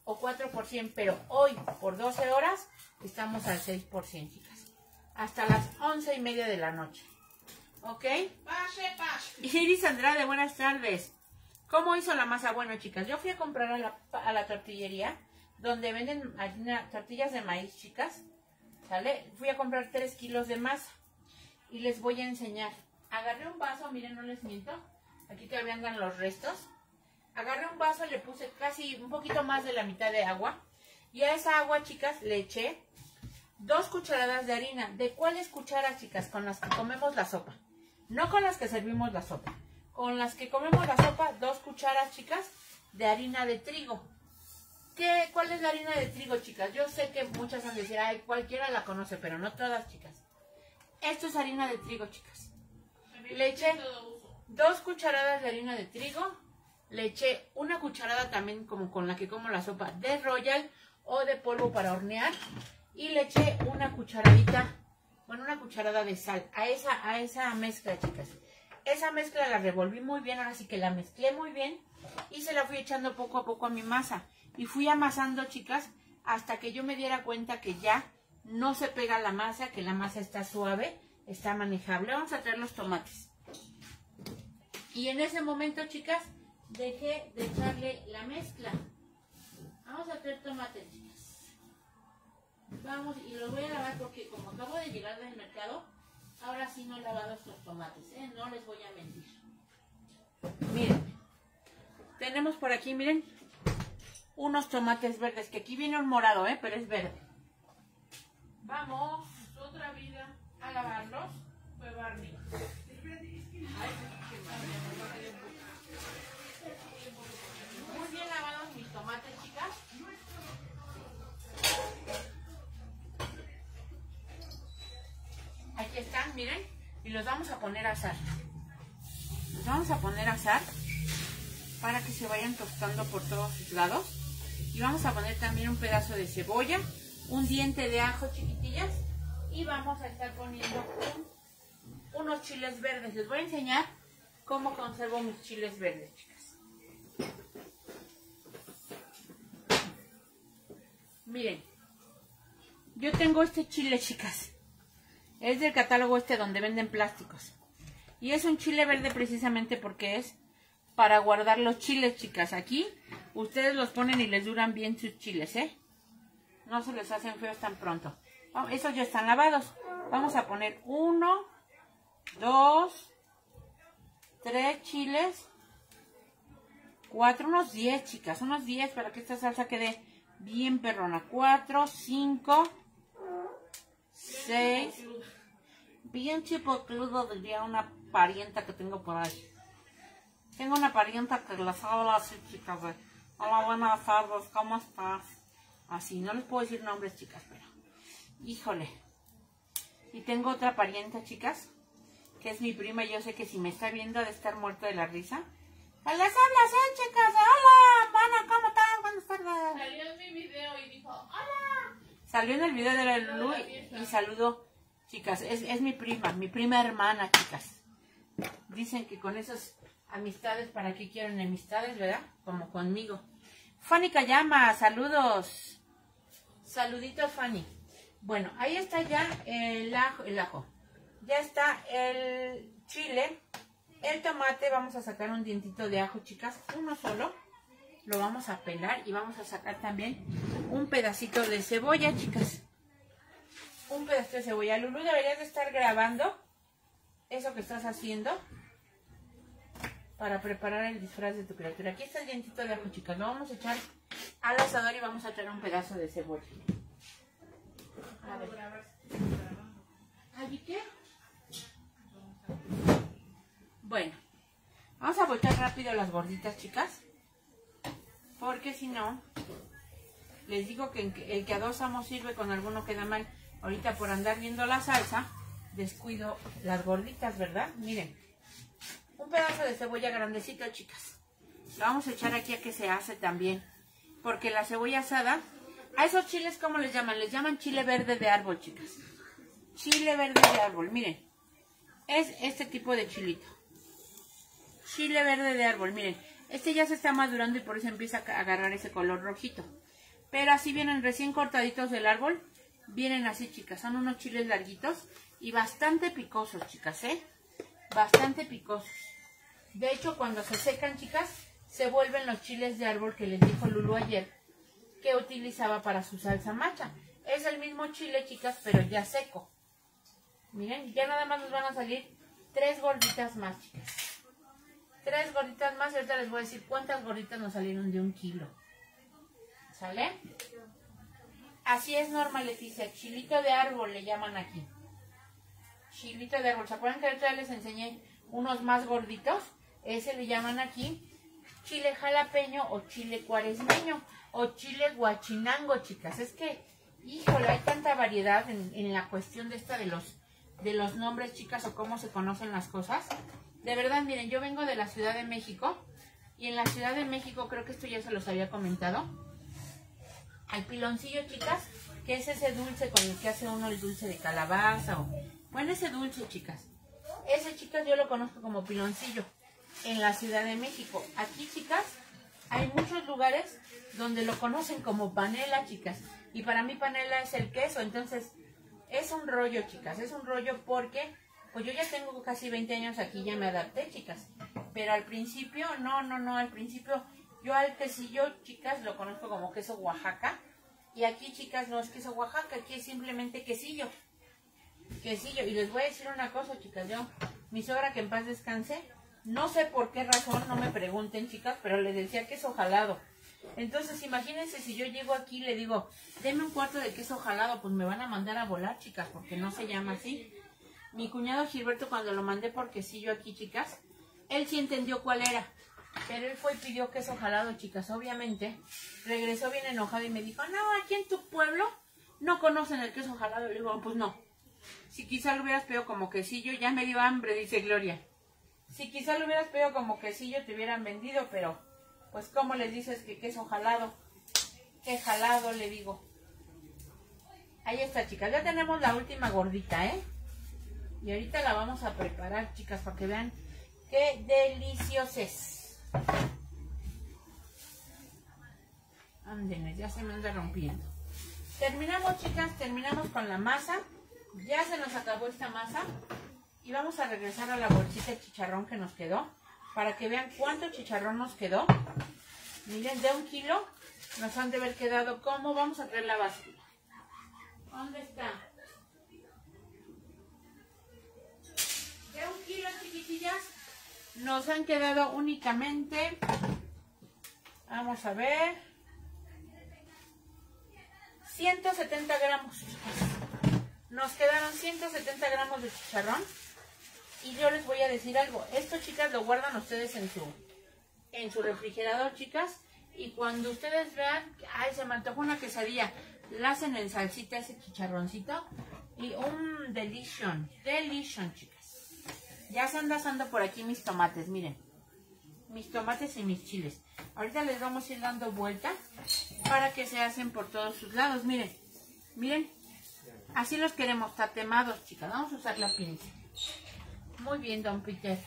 o cuatro por ciento, pero hoy por doce horas estamos al seis por ciento, chicas. Hasta las once y media de la noche. ¿Ok? Pase, pase. Iris Andrade, buenas tardes. ¿Cómo hizo la masa? Bueno, chicas, yo fui a comprar a la, a la tortillería, donde venden harina, tortillas de maíz, chicas. ¿Sale? Fui a comprar tres kilos de masa. Y les voy a enseñar. Agarré un vaso, miren, no les miento. Aquí todavía andan los restos. Agarré un vaso, le puse casi un poquito más de la mitad de agua. Y a esa agua, chicas, le eché dos cucharadas de harina. ¿De cuáles cucharas, chicas? Con las que comemos la sopa. No con las que servimos la sopa. Con las que comemos la sopa, dos cucharas, chicas, de harina de trigo. ¿Qué, ¿Cuál es la harina de trigo, chicas? Yo sé que muchas van a decir, ay, cualquiera la conoce, pero no todas, chicas. Esto es harina de trigo, chicas. Le eché dos cucharadas de harina de trigo. Le eché una cucharada también, como con la que como la sopa, de Royal o de polvo para hornear. Y le eché una cucharadita, bueno, una cucharada de sal a esa, a esa mezcla, chicas. Esa mezcla la revolví muy bien, ahora sí que la mezclé muy bien. Y se la fui echando poco a poco a mi masa. Y fui amasando, chicas, hasta que yo me diera cuenta que ya no se pega la masa, que la masa está suave, está manejable. Vamos a traer los tomates. Y en ese momento, chicas, dejé de echarle la mezcla. Vamos a traer tomates, chicas. Vamos, y los voy a lavar porque como acabo de llegar del mercado, ahora sí no he lavado estos tomates, ¿eh? No les voy a mentir. Miren, tenemos por aquí, miren, unos tomates verdes, que aquí viene un morado, ¿eh? Pero es verde. Vamos, otra vida, a lavarlos. Fue Barney. Muy bien lavados mis tomates, chicas. Aquí están, miren. Y los vamos a poner a asar. Los vamos a poner a asar para que se vayan tostando por todos sus lados. Y vamos a poner también un pedazo de cebolla, un diente de ajo, chiquitillas. Y vamos a estar poniendo un, unos chiles verdes. Les voy a enseñar cómo conservo mis chiles verdes, chicas. Miren, yo tengo este chile, chicas. Es del catálogo este donde venden plásticos. Y es un chile verde precisamente porque es para guardar los chiles, chicas. Aquí ustedes los ponen y les duran bien sus chiles, ¿eh? No se les hacen feos tan pronto. Esos ya están lavados. Vamos a poner uno, dos, tres chiles, cuatro, unos diez, chicas. Unos diez para que esta salsa quede bien perrona. Cuatro, cinco, seis. Bien chipocludo, diría una parienta que tengo por ahí. Tengo una parienta que las habla así, chicas. De, hola, buenas tardes, ¿cómo estás? Así, no les puedo decir nombres, chicas, pero... Híjole. Y tengo otra parienta, chicas, que es mi prima. Yo sé que si me está viendo de estar muerta de la risa. ¡Les hablas, eh, chicas! ¡Hola! Bueno, ¿cómo están? Buenas tardes. Salió en mi video y dijo, ¡hola! Salió en el video de la Lulu y saludó. Chicas, es, es mi prima, mi prima hermana, chicas. Dicen que con esas amistades, ¿para qué quieren amistades, verdad? Como conmigo. Fanny Cayama, saludos. Saluditos, Fanny. Bueno, ahí está ya el ajo, el ajo. Ya está el chile, el tomate. Vamos a sacar un dientito de ajo, chicas. Uno solo. Lo vamos a pelar y vamos a sacar también un pedacito de cebolla, chicas. Un pedacito de cebolla. Lulu, deberías de estar grabando eso que estás haciendo para preparar el disfraz de tu criatura. Aquí está el dientito de ajo, chicas. Lo vamos a echar al asador y vamos a echar un pedazo de cebolla. A ver. ¿Allí qué? Bueno, vamos a voltear rápido las gorditas, chicas. Porque si no, les digo que el que a dos amos sirve, con alguno queda mal. Ahorita por andar viendo la salsa, descuido las gorditas, ¿verdad? Miren, un pedazo de cebolla grandecito, chicas. Lo vamos a echar aquí a que se hace también. Porque la cebolla asada, a esos chiles, ¿cómo les llaman? Les llaman chile verde de árbol, chicas. Chile verde de árbol, miren. Es este tipo de chilito. Chile verde de árbol, miren. Este ya se está madurando y por eso empieza a agarrar ese color rojito. pero así vienen recién cortaditos del árbol. Vienen así, chicas, son unos chiles larguitos y bastante picosos, chicas, ¿eh? Bastante picosos. De hecho, cuando se secan, chicas, se vuelven los chiles de árbol que les dijo Lulu ayer que utilizaba para su salsa macha. Es el mismo chile, chicas, pero ya seco. Miren, ya nada más nos van a salir tres gorditas más, chicas. Tres gorditas más y ahorita les voy a decir cuántas gorditas nos salieron de un kilo. ¿Sale? Así es, Norma Leticia. Chilito de árbol le llaman aquí. Chilito de árbol. ¿Se acuerdan que ahorita les enseñé unos más gorditos? Ese le llaman aquí chile jalapeño o chile cuaresmeño o chile guachinango, chicas. Es que, híjole, hay tanta variedad en, en la cuestión de esta de los, de los nombres, chicas, o cómo se conocen las cosas. De verdad, miren, yo vengo de la Ciudad de México y en la Ciudad de México, creo que esto ya se los había comentado, al piloncillo, chicas, que es ese dulce con el que hace uno el dulce de calabaza o... Bueno, ese dulce, chicas. Ese, chicas, yo lo conozco como piloncillo en la Ciudad de México. Aquí, chicas, hay muchos lugares donde lo conocen como panela, chicas. Y para mí panela es el queso. Entonces, es un rollo, chicas. Es un rollo porque, pues yo ya tengo casi veinte años aquí, ya me adapté, chicas. Pero al principio, no, no, no, al principio... Yo al quesillo, chicas, lo conozco como queso Oaxaca. Y aquí, chicas, no es queso Oaxaca, aquí es simplemente quesillo. Quesillo. Y les voy a decir una cosa, chicas. Yo, mi suegra, que en paz descanse, no sé por qué razón, no me pregunten, chicas, pero le decía queso jalado. Entonces, imagínense si yo llego aquí y le digo, deme un cuarto de queso jalado, pues me van a mandar a volar, chicas, porque no se llama así. Mi cuñado Gilberto, cuando lo mandé por quesillo aquí, chicas, él sí entendió cuál era. Pero él fue y pidió queso jalado, chicas, obviamente. Regresó bien enojado y me dijo, no, aquí en tu pueblo no conocen el queso jalado. Le digo, pues no. Si quizá lo hubieras pedido como quesillo, ya me dio hambre, dice Gloria. Si quizá lo hubieras pedido como quesillo, te hubieran vendido, pero pues ¿cómo les dices que queso jalado? ¿Qué jalado? Le digo. Ahí está, chicas, ya tenemos la última gordita, ¿eh? Y ahorita la vamos a preparar, chicas, para que vean qué delicioso es. Ándenles, ya se me anda rompiendo. Terminamos, chicas, terminamos con la masa. Ya se nos acabó esta masa. Y vamos a regresar a la bolsita de chicharrón que nos quedó. Para que vean cuánto chicharrón nos quedó. Miren, de un kilo nos han de haber quedado. ¿Cómo? Vamos a traer la báscula. ¿Dónde está? De un kilo, chiquitillas, nos han quedado únicamente, vamos a ver, ciento setenta gramos. Nos quedaron ciento setenta gramos de chicharrón. Y yo les voy a decir algo. Esto, chicas, lo guardan ustedes en su, en su refrigerador, chicas. Y cuando ustedes vean, ay, se me antojó una quesadilla, la hacen en salsita ese chicharroncito. Y un delition, delition, chicas. Ya se anda asando por aquí mis tomates, miren. Mis tomates y mis chiles. Ahorita les vamos a ir dando vuelta para que se hacen por todos sus lados. Miren, miren. Así los queremos, tatemados, chicas. Vamos a usar la pinza. Muy bien, don Peter.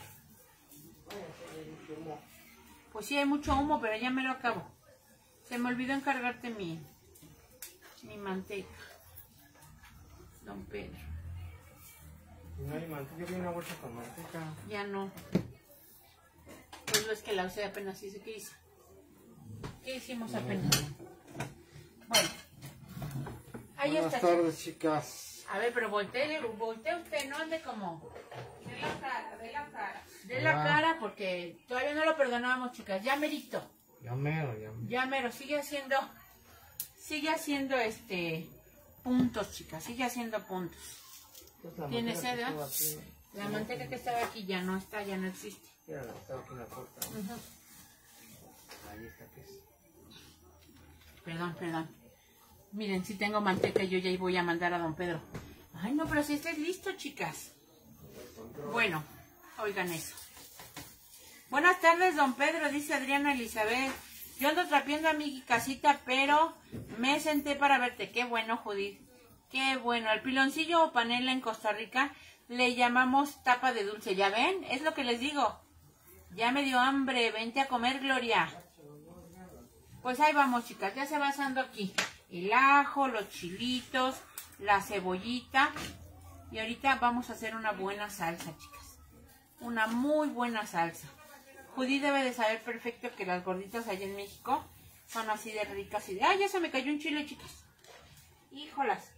Pues sí, hay mucho humo, pero ya me lo acabo. Se me olvidó encargarte mi, mi manteca. Don Pedro. No hay manteca, yo vi una bolsa con manteca. Ya no. Pues lo es que la usé apenas, hice. ¿Qué hice? ¿Qué hicimos apenas? Bueno. Ahí Buenas está. tardes, chicas. A ver, pero voltee, voltee usted, no ande como... De la cara, de la cara. De la cara, porque todavía no lo perdonábamos, chicas. Ya merito. Ya mero, ya mero. Ya mero, sigue haciendo... Sigue haciendo este... puntos, chicas. Sigue haciendo puntos. ¿Tiene sed? La manteca que estaba aquí ya no está, ya no existe. Mira, la que estaba aquí en la puerta. Uh-huh. Ahí está, que es. Perdón, perdón. Miren, si tengo manteca, yo ya voy a mandar a don Pedro. Ay, no, pero si estáis listo, chicas. Bueno, oigan eso. Buenas tardes, don Pedro, dice Adriana Elizabeth. Yo ando trapeando a mi casita, pero me senté para verte. Qué bueno, Judith. Qué bueno. Al piloncillo o panela en Costa Rica le llamamos tapa de dulce. ¿Ya ven? Es lo que les digo. Ya me dio hambre. Vente a comer, Gloria. Pues ahí vamos, chicas, ya se va asando aquí el ajo, los chilitos, la cebollita. Y ahorita vamos a hacer una buena salsa, chicas. Una muy buena salsa. Judy debe de saber perfecto que las gorditas allá en México son así de ricas y de... ¡Ay, ya se me cayó un chile, chicas! ¡Híjolas!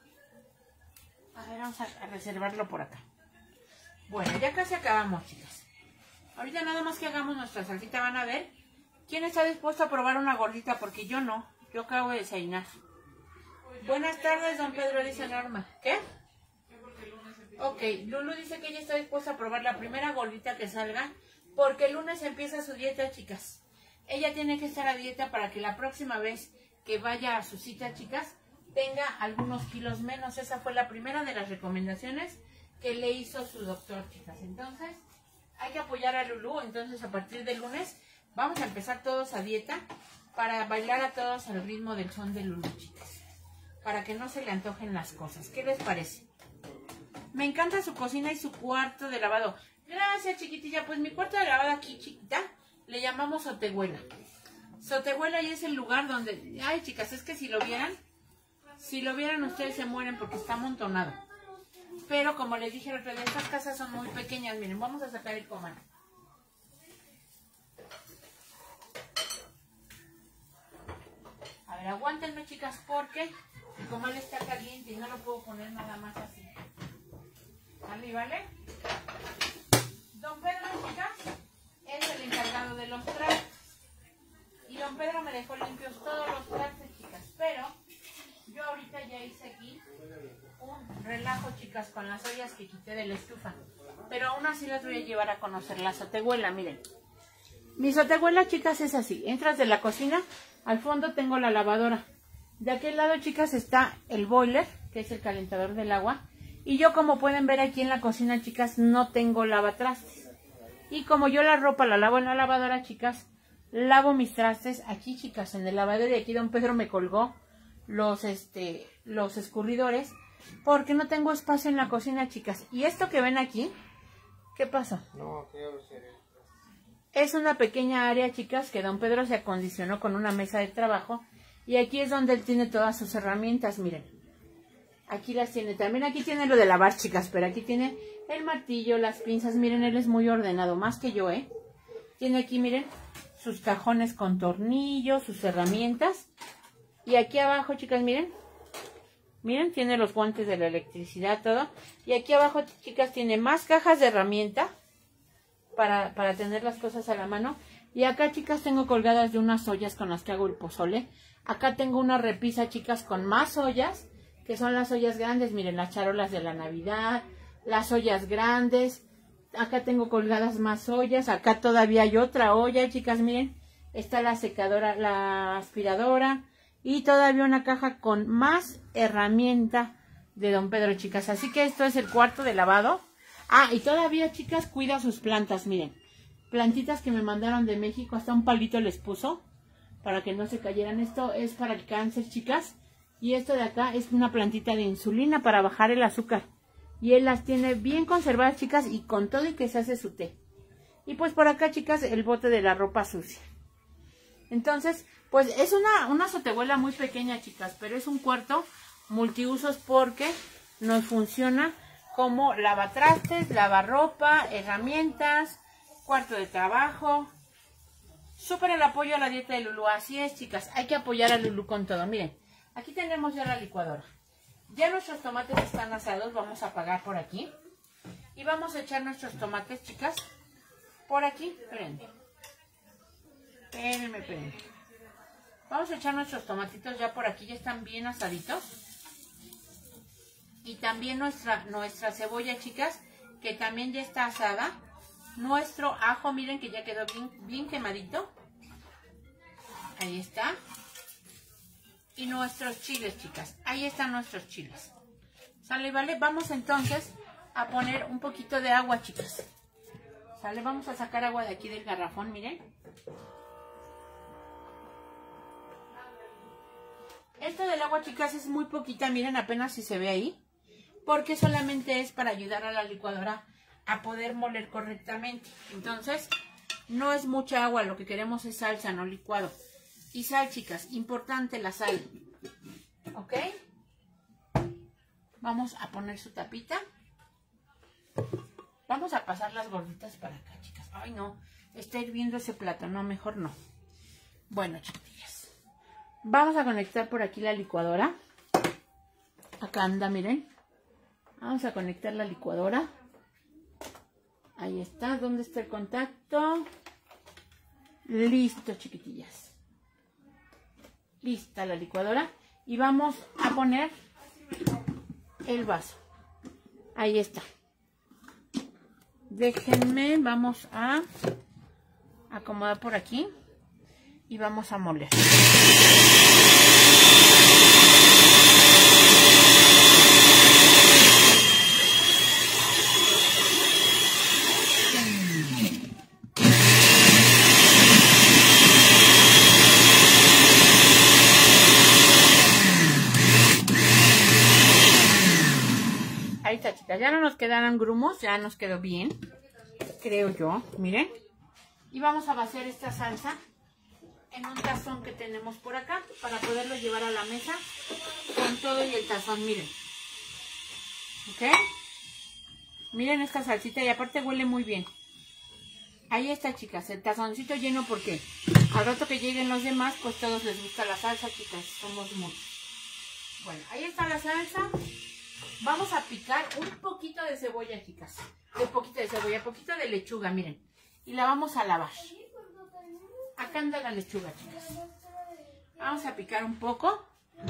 A ver, vamos a, a reservarlo por acá. Bueno, ya casi acabamos, chicas. Ahorita nada más que hagamos nuestra salsita van a ver quién está dispuesto a probar una gordita, porque yo no. Yo acabo de desayunar. Buenas tardes, don Pedro, dice Norma. ¿Qué? Ok, Lulu dice que ella está dispuesta a probar la primera gordita que salga, porque el lunes empieza su dieta, chicas. Ella tiene que estar a dieta para que la próxima vez que vaya a su cita, chicas, tenga algunos kilos menos. Esa fue la primera de las recomendaciones que le hizo su doctor, chicas. Entonces, hay que apoyar a Lulu. Entonces, a partir del lunes, vamos a empezar todos a dieta para bailar a todos al ritmo del son de Lulu, chicas. Para que no se le antojen las cosas. ¿Qué les parece? Me encanta su cocina y su cuarto de lavado. Gracias, chiquitilla. Pues mi cuarto de lavado aquí, chiquita, le llamamos Sotehuela. Sotehuela y es el lugar donde... Ay, chicas, es que si lo vieran, si lo vieran ustedes se mueren porque está amontonado. Pero como les dije el otro día, estas casas son muy pequeñas. Miren, vamos a sacar el comal. A ver, aguántenme, chicas, porque el comal está caliente y no lo puedo poner nada más así. ¿Vale? ¿Vale? Don Pedro, chicas, es el encargado de los trastes. Y don Pedro me dejó limpios todos los trastes, chicas. Pero yo ahorita ya hice aquí un relajo, chicas, con las ollas que quité de la estufa. Pero aún así las voy a llevar a conocer la Sotehuela, miren. Mi Sotehuela, chicas, es así. Entras de la cocina, al fondo tengo la lavadora. De aquel lado, chicas, está el boiler, que es el calentador del agua. Y yo, como pueden ver aquí en la cocina, chicas, no tengo lavatrastes. Y como yo la ropa la lavo en la lavadora, chicas, lavo mis trastes aquí, chicas, en el lavadero. Y aquí don Pedro me colgó los, este, los escurridores, porque no tengo espacio en la cocina, chicas. Y esto que ven aquí, ¿qué pasa? No, que yo sé. Es una pequeña área, chicas, que don Pedro se acondicionó con una mesa de trabajo. Y aquí es donde él tiene todas sus herramientas, miren. Aquí las tiene. También aquí tiene lo de lavar, chicas, pero aquí tiene el martillo, las pinzas. Miren, él es muy ordenado, más que yo, ¿eh? Tiene aquí, miren, sus cajones con tornillos, sus herramientas. Y aquí abajo, chicas, miren. Miren, tiene los guantes de la electricidad, todo. Y aquí abajo, chicas, tiene más cajas de herramienta para, para tener las cosas a la mano. Y acá, chicas, tengo colgadas de unas ollas con las que hago el pozole. Acá tengo una repisa, chicas, con más ollas, que son las ollas grandes. Miren, las charolas de la Navidad, las ollas grandes. Acá tengo colgadas más ollas. Acá todavía hay otra olla, chicas, miren. Está la secadora, la aspiradora. Y todavía una caja con más herramienta de don Pedro, chicas. Así que esto es el cuarto de lavado. Ah, y todavía, chicas, cuida sus plantas, miren. Plantitas que me mandaron de México. Hasta un palito les puso para que no se cayeran. Esto es para el cáncer, chicas. Y esto de acá es una plantita de insulina para bajar el azúcar. Y él las tiene bien conservadas, chicas, y con todo y que se hace su té. Y pues por acá, chicas, el bote de la ropa sucia. Entonces, pues es una, una Sotehuela muy pequeña, chicas, pero es un cuarto multiusos porque nos funciona como lavatrastes, lavarropa, herramientas, cuarto de trabajo. Súper el apoyo a la dieta de Lulu. Así es, chicas, hay que apoyar a Lulu con todo. Miren. Aquí tenemos ya la licuadora. Ya nuestros tomates están asados. Vamos a apagar por aquí. Y vamos a echar nuestros tomates, chicas, por aquí. Espérenme. Espérenme, espérenme. Vamos a echar nuestros tomatitos ya por aquí. Ya están bien asaditos. Y también nuestra, nuestra cebolla, chicas, que también ya está asada. Nuestro ajo, miren que ya quedó bien, bien quemadito. Ahí está. Y nuestros chiles, chicas. Ahí están nuestros chiles. ¿Sale, vale? Vamos entonces a poner un poquito de agua, chicas. ¿Sale? Vamos a sacar agua de aquí del garrafón, miren. Esto del agua, chicas, es muy poquita. Miren apenas si se ve ahí. Porque solamente es para ayudar a la licuadora a poder moler correctamente. Entonces, no es mucha agua. Lo que queremos es salsa, no licuado. Y sal, chicas, importante la sal. ¿Ok? Vamos a poner su tapita. Vamos a pasar las gorditas para acá, chicas. Ay, no, está hirviendo ese plato. No, mejor no. Bueno, chiquillas. Vamos a conectar por aquí la licuadora. Acá anda, miren. Vamos a conectar la licuadora. Ahí está. ¿Dónde está el contacto? Listo, chiquitillas. Lista la licuadora. Y vamos a poner el vaso. Ahí está. Déjenme, vamos a acomodar por aquí. Y vamos a moler. Ahí está, chicas. Ya no nos quedaron grumos, ya nos quedó bien, creo yo. Miren. Y vamos a vaciar esta salsa en un tazón que tenemos por acá para poderlo llevar a la mesa con todo y el tazón, miren. ¿Ok? Miren esta salsita y aparte huele muy bien. Ahí está, chicas, el tazoncito lleno porque al rato que lleguen los demás, pues todos les gusta la salsa, chicas. Somos muchos. Bueno, ahí está la salsa. Vamos a picar un poquito de cebolla, chicas. Un poquito de cebolla, poquito de lechuga, miren. Y la vamos a lavar. Acá anda la lechuga, chicas. Vamos a picar un poco.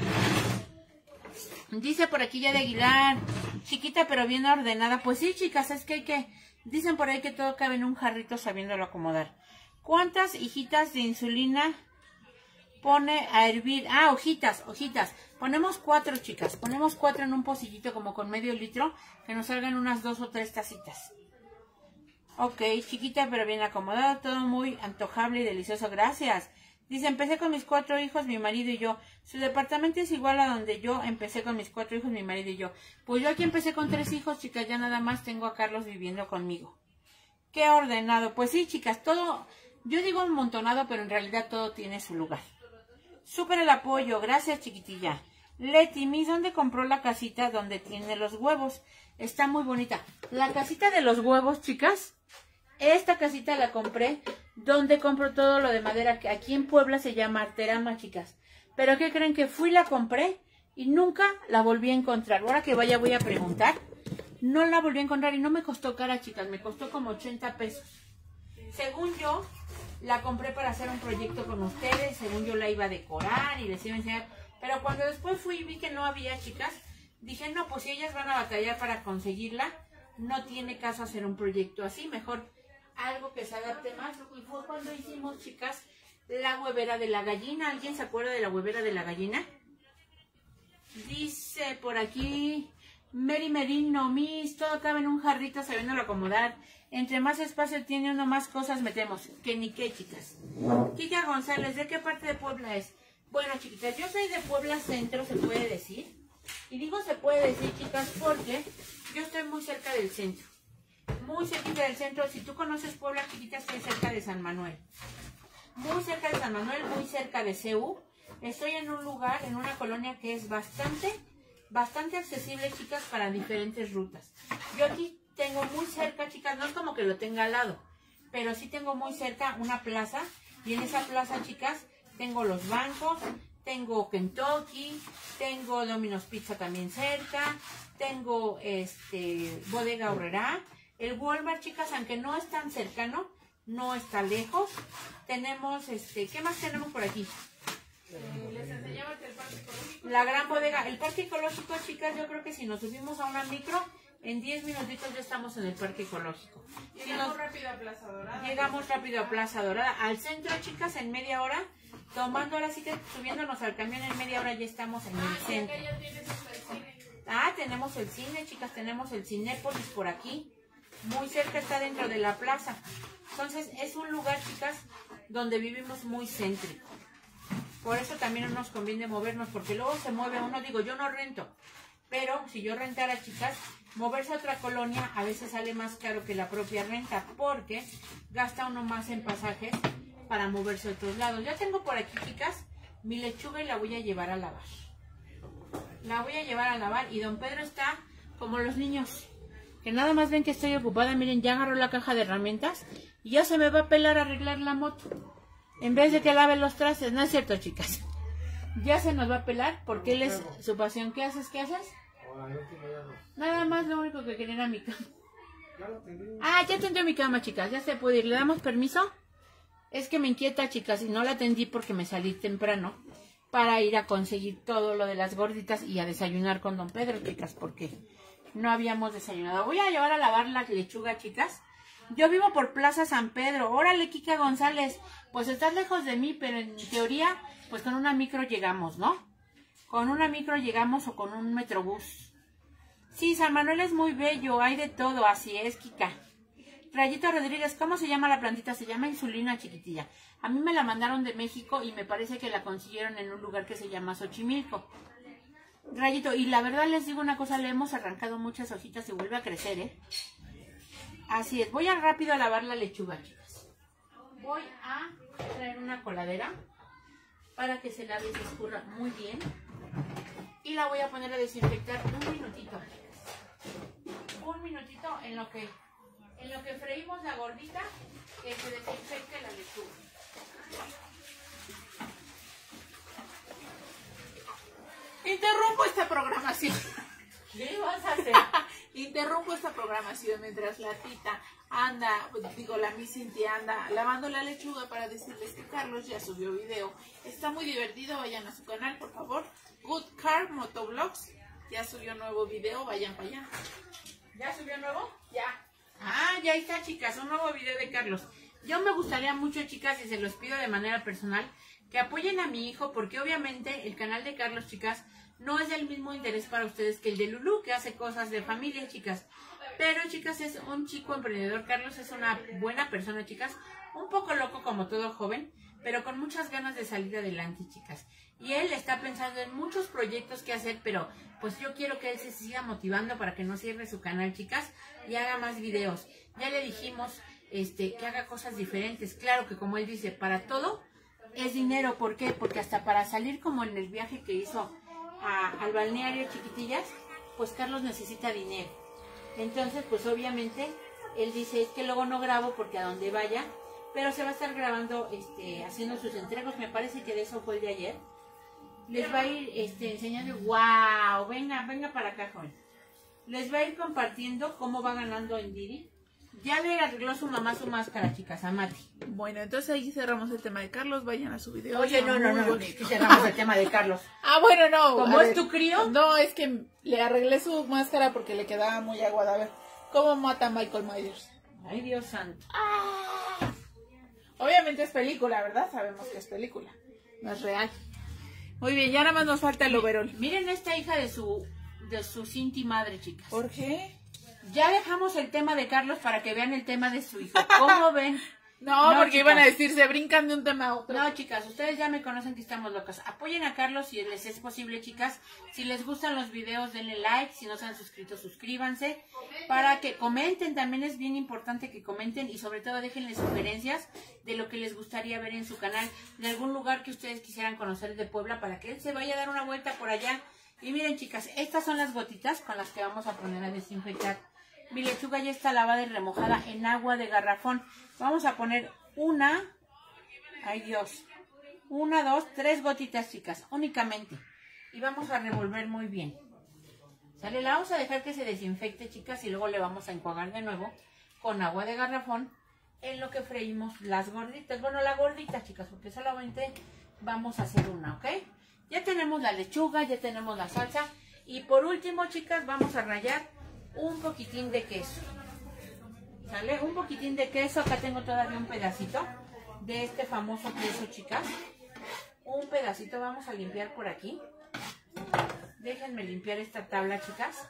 Dice por aquí ya de Aguilar, chiquita pero bien ordenada. Pues sí, chicas, es que hay que... Dicen por ahí que todo cabe en un jarrito sabiéndolo acomodar. ¿Cuántas hijitas de insulina pone a hervir? Ah, hojitas, hojitas. Ponemos cuatro, chicas. Ponemos cuatro en un pocillito como con medio litro. Que nos salgan unas dos o tres tacitas. Ok, chiquita pero bien acomodada. Todo muy antojable y delicioso. Gracias. Dice, empecé con mis cuatro hijos, mi marido y yo. Su departamento es igual a donde yo empecé con mis cuatro hijos, mi marido y yo. Pues yo aquí empecé con tres hijos, chicas. Ya nada más tengo a Carlos viviendo conmigo. Qué ordenado. Pues sí, chicas, todo... Yo digo amontonado, pero en realidad todo tiene su lugar. Súper el apoyo. Gracias, chiquitilla. Leti, Miss, ¿dónde compró la casita donde tiene los huevos? Está muy bonita. La casita de los huevos, chicas. Esta casita la compré donde compro todo lo de madera, que aquí en Puebla se llama Arterama, chicas. Pero ¿qué creen? Que fui, la compré y nunca la volví a encontrar. Ahora que vaya voy a preguntar. No la volví a encontrar y no me costó cara, chicas. Me costó como ochenta pesos. Según yo, la compré para hacer un proyecto con ustedes. Según yo la iba a decorar y les iba a enseñar. Pero cuando después fui y vi que no había, chicas, dije, no, pues si ellas van a batallar para conseguirla, no tiene caso hacer un proyecto así. Mejor algo que se adapte más. Y fue cuando hicimos, chicas, la huevera de la gallina. ¿Alguien se acuerda de la huevera de la gallina? Dice por aquí... Mary Merino, Miss, todo cabe en un jarrito sabiéndolo acomodar. Entre más espacio tiene uno, más cosas metemos. Que ni qué, chicas. Kika González, ¿de qué parte de Puebla es? Bueno, chiquitas, yo soy de Puebla Centro, se puede decir. Y digo se puede decir, chicas, porque yo estoy muy cerca del centro. Muy cerquita del centro. Si tú conoces Puebla, chiquitas, estoy cerca de San Manuel. Muy cerca de San Manuel, muy cerca de C U. Estoy en un lugar, en una colonia que es bastante... Bastante accesible, chicas, para diferentes rutas. Yo aquí tengo muy cerca, chicas, no es como que lo tenga al lado, pero sí tengo muy cerca una plaza. Y en esa plaza, chicas, tengo los bancos, tengo Kentucky, tengo Domino's Pizza también cerca, tengo este Bodega Aurrerá. El Walmart, chicas, aunque no es tan cercano, no está lejos. Tenemos, este, ¿qué más tenemos por aquí? Eh, les enseñaba que el parque ecológico... La gran bodega, el parque ecológico, chicas, yo creo que si nos subimos a una micro, en diez minutitos ya estamos en el parque ecológico. Llegamos Si nos, rápido a Plaza Dorada. Llegamos rápido a Plaza Dorada. Al centro, chicas, en media hora, tomando ahora sí que subiéndonos al camión en media hora ya estamos en el Ah, centro. ya tienes hasta el cine. Ah, tenemos el cine, chicas, tenemos el Cinépolis por aquí. Muy cerca, está dentro de la plaza. Entonces, es un lugar, chicas, donde vivimos muy céntrico. Por eso también no nos conviene movernos, porque luego se mueve uno. Digo, yo no rento, pero si yo rentara, chicas, moverse a otra colonia a veces sale más caro que la propia renta, porque gasta uno más en pasajes para moverse a otros lados. Ya tengo por aquí, chicas, mi lechuga y la voy a llevar a lavar. La voy a llevar a lavar y don Pedro está como los niños, que nada más ven que estoy ocupada. Miren, ya agarró la caja de herramientas y ya se me va a pelar a arreglar la moto. En vez de que lave los trastes, no es cierto, chicas. Ya se nos va a pelar porque él es su pasión. ¿Qué haces? ¿Qué haces? Nada más lo único que quería era mi cama. Ah, ya tendré mi cama, chicas. Ya se puede ir. ¿Le damos permiso? Es que me inquieta, chicas, y no la atendí porque me salí temprano para ir a conseguir todo lo de las gorditas y a desayunar con don Pedro, chicas, porque no habíamos desayunado. Voy a llevar a lavar la lechuga, chicas. Yo vivo por Plaza San Pedro. Órale, Kika González. Pues estás lejos de mí, pero en teoría, pues con una micro llegamos, ¿no? Con una micro llegamos o con un metrobús. Sí, San Manuel es muy bello, hay de todo, así es, Kika. Rayito Rodríguez, ¿cómo se llama la plantita? Se llama insulina, chiquitilla. A mí me la mandaron de México y me parece que la consiguieron en un lugar que se llama Xochimilco. Rayito, y la verdad les digo una cosa, le hemos arrancado muchas hojitas y vuelve a crecer, ¿eh? Así es, voy a rápido a lavar la lechuga, chicas. Voy a traer una coladera para que se lave y se escurra muy bien. Y la voy a poner a desinfectar un minutito. Un minutito en lo que, en lo que freímos la gordita, que se desinfecte la lechuga. Interrumpo esta programación. ¿Qué vas a hacer? Interrumpo esta programación mientras la tita anda, digo, la mi Cintia anda lavando la lechuga para decirles que Carlos ya subió video. Está muy divertido, vayan a su canal, por favor. Good Car Motovlogs. Ya subió nuevo video, vayan para allá. ¿Ya subió nuevo? Ya. Ah, ya está, chicas, un nuevo video de Carlos. Yo me gustaría mucho, chicas, y se los pido de manera personal, que apoyen a mi hijo, porque obviamente el canal de Carlos, chicas, no es del mismo interés para ustedes que el de Lulú, que hace cosas de familia, chicas. Pero, chicas, es un chico emprendedor. Carlos es una buena persona, chicas. Un poco loco como todo joven, pero con muchas ganas de salir adelante, chicas. Y él está pensando en muchos proyectos que hacer, pero pues yo quiero que él se siga motivando para que no cierre su canal, chicas, y haga más videos. Ya le dijimos este, que haga cosas diferentes. Claro que como él dice, para todo es dinero. ¿Por qué? Porque hasta para salir como en el viaje que hizo a, al balneario, chiquitillas, pues Carlos necesita dinero. Entonces, pues obviamente, él dice, es que luego no grabo porque a donde vaya, pero se va a estar grabando, este, haciendo sus entregas. Me parece que de eso fue el de ayer. Les va a ir este, enseñando, wow, venga, venga para acá, joven. Les va a ir compartiendo cómo va ganando en Didi. Ya le arregló su mamá su máscara, chicas, a Mati. Bueno, entonces ahí cerramos el tema de Carlos, vayan a su video. Oye, no, no, muy no, bonito. cerramos el tema de Carlos. Ah, bueno, no. ¿Cómo a es ver, tu crío? No, es que le arreglé su máscara porque le quedaba muy aguada. A ver, ¿cómo mata a Michael Myers? Ay, Dios santo. Ah. Obviamente es película, ¿verdad? Sabemos que es película, no es real. Muy bien, ya nada más nos falta el overol. Miren esta hija de su, de su Cinti madre, chicas. ¿Por qué? Ya dejamos el tema de Carlos para que vean el tema de su hijo. ¿Cómo ven? No, No, porque chicas. iban a decir, se brincan de un tema a otro. No, chicas, ustedes ya me conocen que estamos locas. Apoyen a Carlos si les es posible, chicas. Si les gustan los videos, denle like. Si no se han suscrito, suscríbanse. Para que comenten, también es bien importante que comenten. Y sobre todo déjenle sugerencias de lo que les gustaría ver en su canal. De algún lugar que ustedes quisieran conocer de Puebla para que él se vaya a dar una vuelta por allá. Y miren, chicas, estas son las gotitas con las que vamos a poner a desinfectar. Mi lechuga ya está lavada y remojada en agua de garrafón. Vamos a poner una, ay Dios, una, dos, tres gotitas, chicas, únicamente. Y vamos a revolver muy bien. ¿Sale? La vamos a dejar que se desinfecte, chicas, y luego le vamos a enjuagar de nuevo con agua de garrafón en lo que freímos las gorditas. Bueno, la gordita, chicas, porque solamente vamos a hacer una, ¿ok? Ya tenemos la lechuga, ya tenemos la salsa. Y por último, chicas, vamos a rallar un poquitín de queso. ¿Sale? Un poquitín de queso. Acá tengo todavía un pedacito de este famoso queso, chicas. Un pedacito. Vamos a limpiar por aquí. Déjenme limpiar esta tabla, chicas.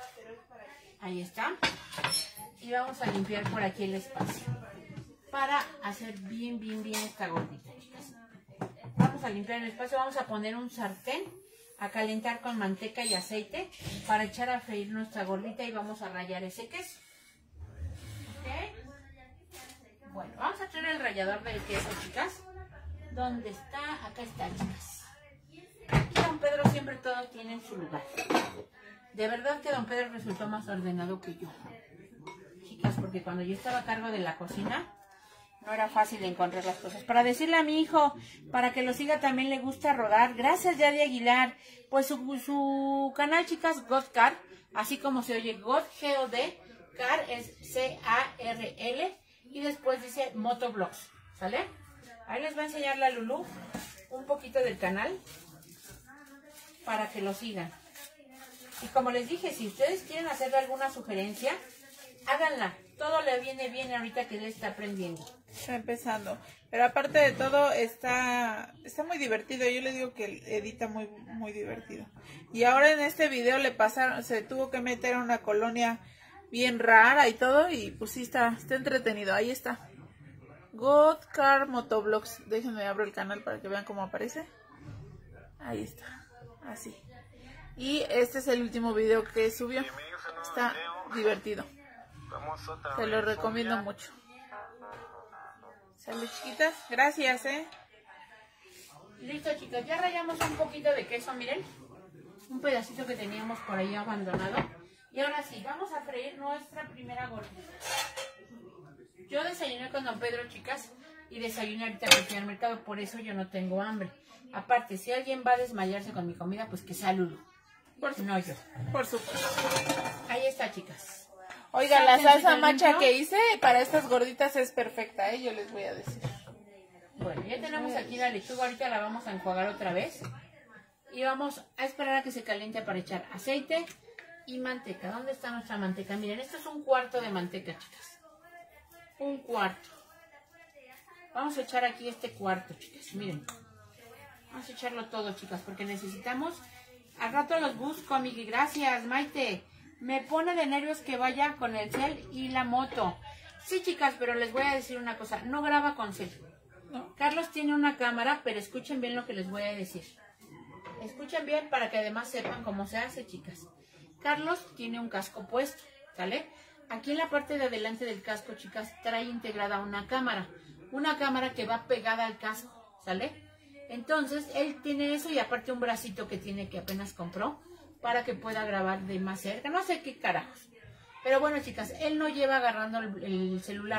Ahí está. Y vamos a limpiar por aquí el espacio para hacer bien, bien, bien esta gordita, chicas. Vamos a limpiar el espacio. Vamos a poner un sartén a calentar con manteca y aceite para echar a freír nuestra gordita y vamos a rallar ese queso. ¿Ok? Bueno, vamos a traer el rallador del queso, chicas. ¿Dónde está? Acá está, chicas. Aquí don Pedro siempre todo tiene en su lugar. De verdad que don Pedro resultó más ordenado que yo. Chicas, porque cuando yo estaba a cargo de la cocina, no era fácil encontrar las cosas. Para decirle a mi hijo, para que lo siga, también le gusta rodar. Gracias, Yadi Aguilar. Pues su, su canal, chicas, Godcar, así como se oye God, G O D, Car es C A R L, y después dice Motovlogs, ¿sale? Ahí les va a enseñar la Lulú un poquito del canal para que lo sigan. Y como les dije, si ustedes quieren hacerle alguna sugerencia, háganla. Todo le viene bien ahorita que él está aprendiendo. Está empezando. Pero aparte de todo, está está muy divertido. Yo le digo que edita muy muy divertido. Y ahora en este video le pasaron, se tuvo que meter a una colonia bien rara y todo. Y pues sí, está, está entretenido. Ahí está. Godcar Motovlogs. Déjenme abro el canal para que vean cómo aparece. Ahí está. Así. Y este es el último video que subió. Está divertido. Se lo recomiendo mucho. Salud, chiquitas. Gracias, ¿eh? Listo, chicos. Ya rayamos un poquito de queso, miren. Un pedacito que teníamos por ahí abandonado. Y ahora sí, vamos a freír nuestra primera gordita. Yo desayuné con don Pedro, chicas. Y desayuné ahorita que fui al mercado. Por eso yo no tengo hambre. Aparte, si alguien va a desmayarse con mi comida, pues que sea Lulu. Por supuesto. No yo. Por supuesto. Ahí está, chicas. Oiga, la Sáquense salsa del macha dentro. que hice para estas gorditas es perfecta, ¿eh? Yo les voy a decir. Bueno, ya tenemos aquí la lechuga. Ahorita la vamos a enjuagar otra vez. Y vamos a esperar a que se caliente para echar aceite y manteca. ¿Dónde está nuestra manteca? Miren, esto es un cuarto de manteca, chicas. Un cuarto. Vamos a echar aquí este cuarto, chicas. Miren. Vamos a echarlo todo, chicas, porque necesitamos... Al rato los busco, Miguel. Gracias, Maite. Me pone de nervios que vaya con el cel y la moto. Sí, chicas, pero les voy a decir una cosa. No graba con cel. No. Carlos tiene una cámara, pero escuchen bien lo que les voy a decir. Escuchen bien para que además sepan cómo se hace, chicas. Carlos tiene un casco puesto, ¿sale? Aquí en la parte de adelante del casco, chicas, trae integrada una cámara. Una cámara que va pegada al casco, ¿sale? Entonces, él tiene eso y aparte un bracito que tiene que apenas compró para que pueda grabar de más cerca. No sé qué carajos. Pero bueno, chicas, él no lleva agarrando el, el celular.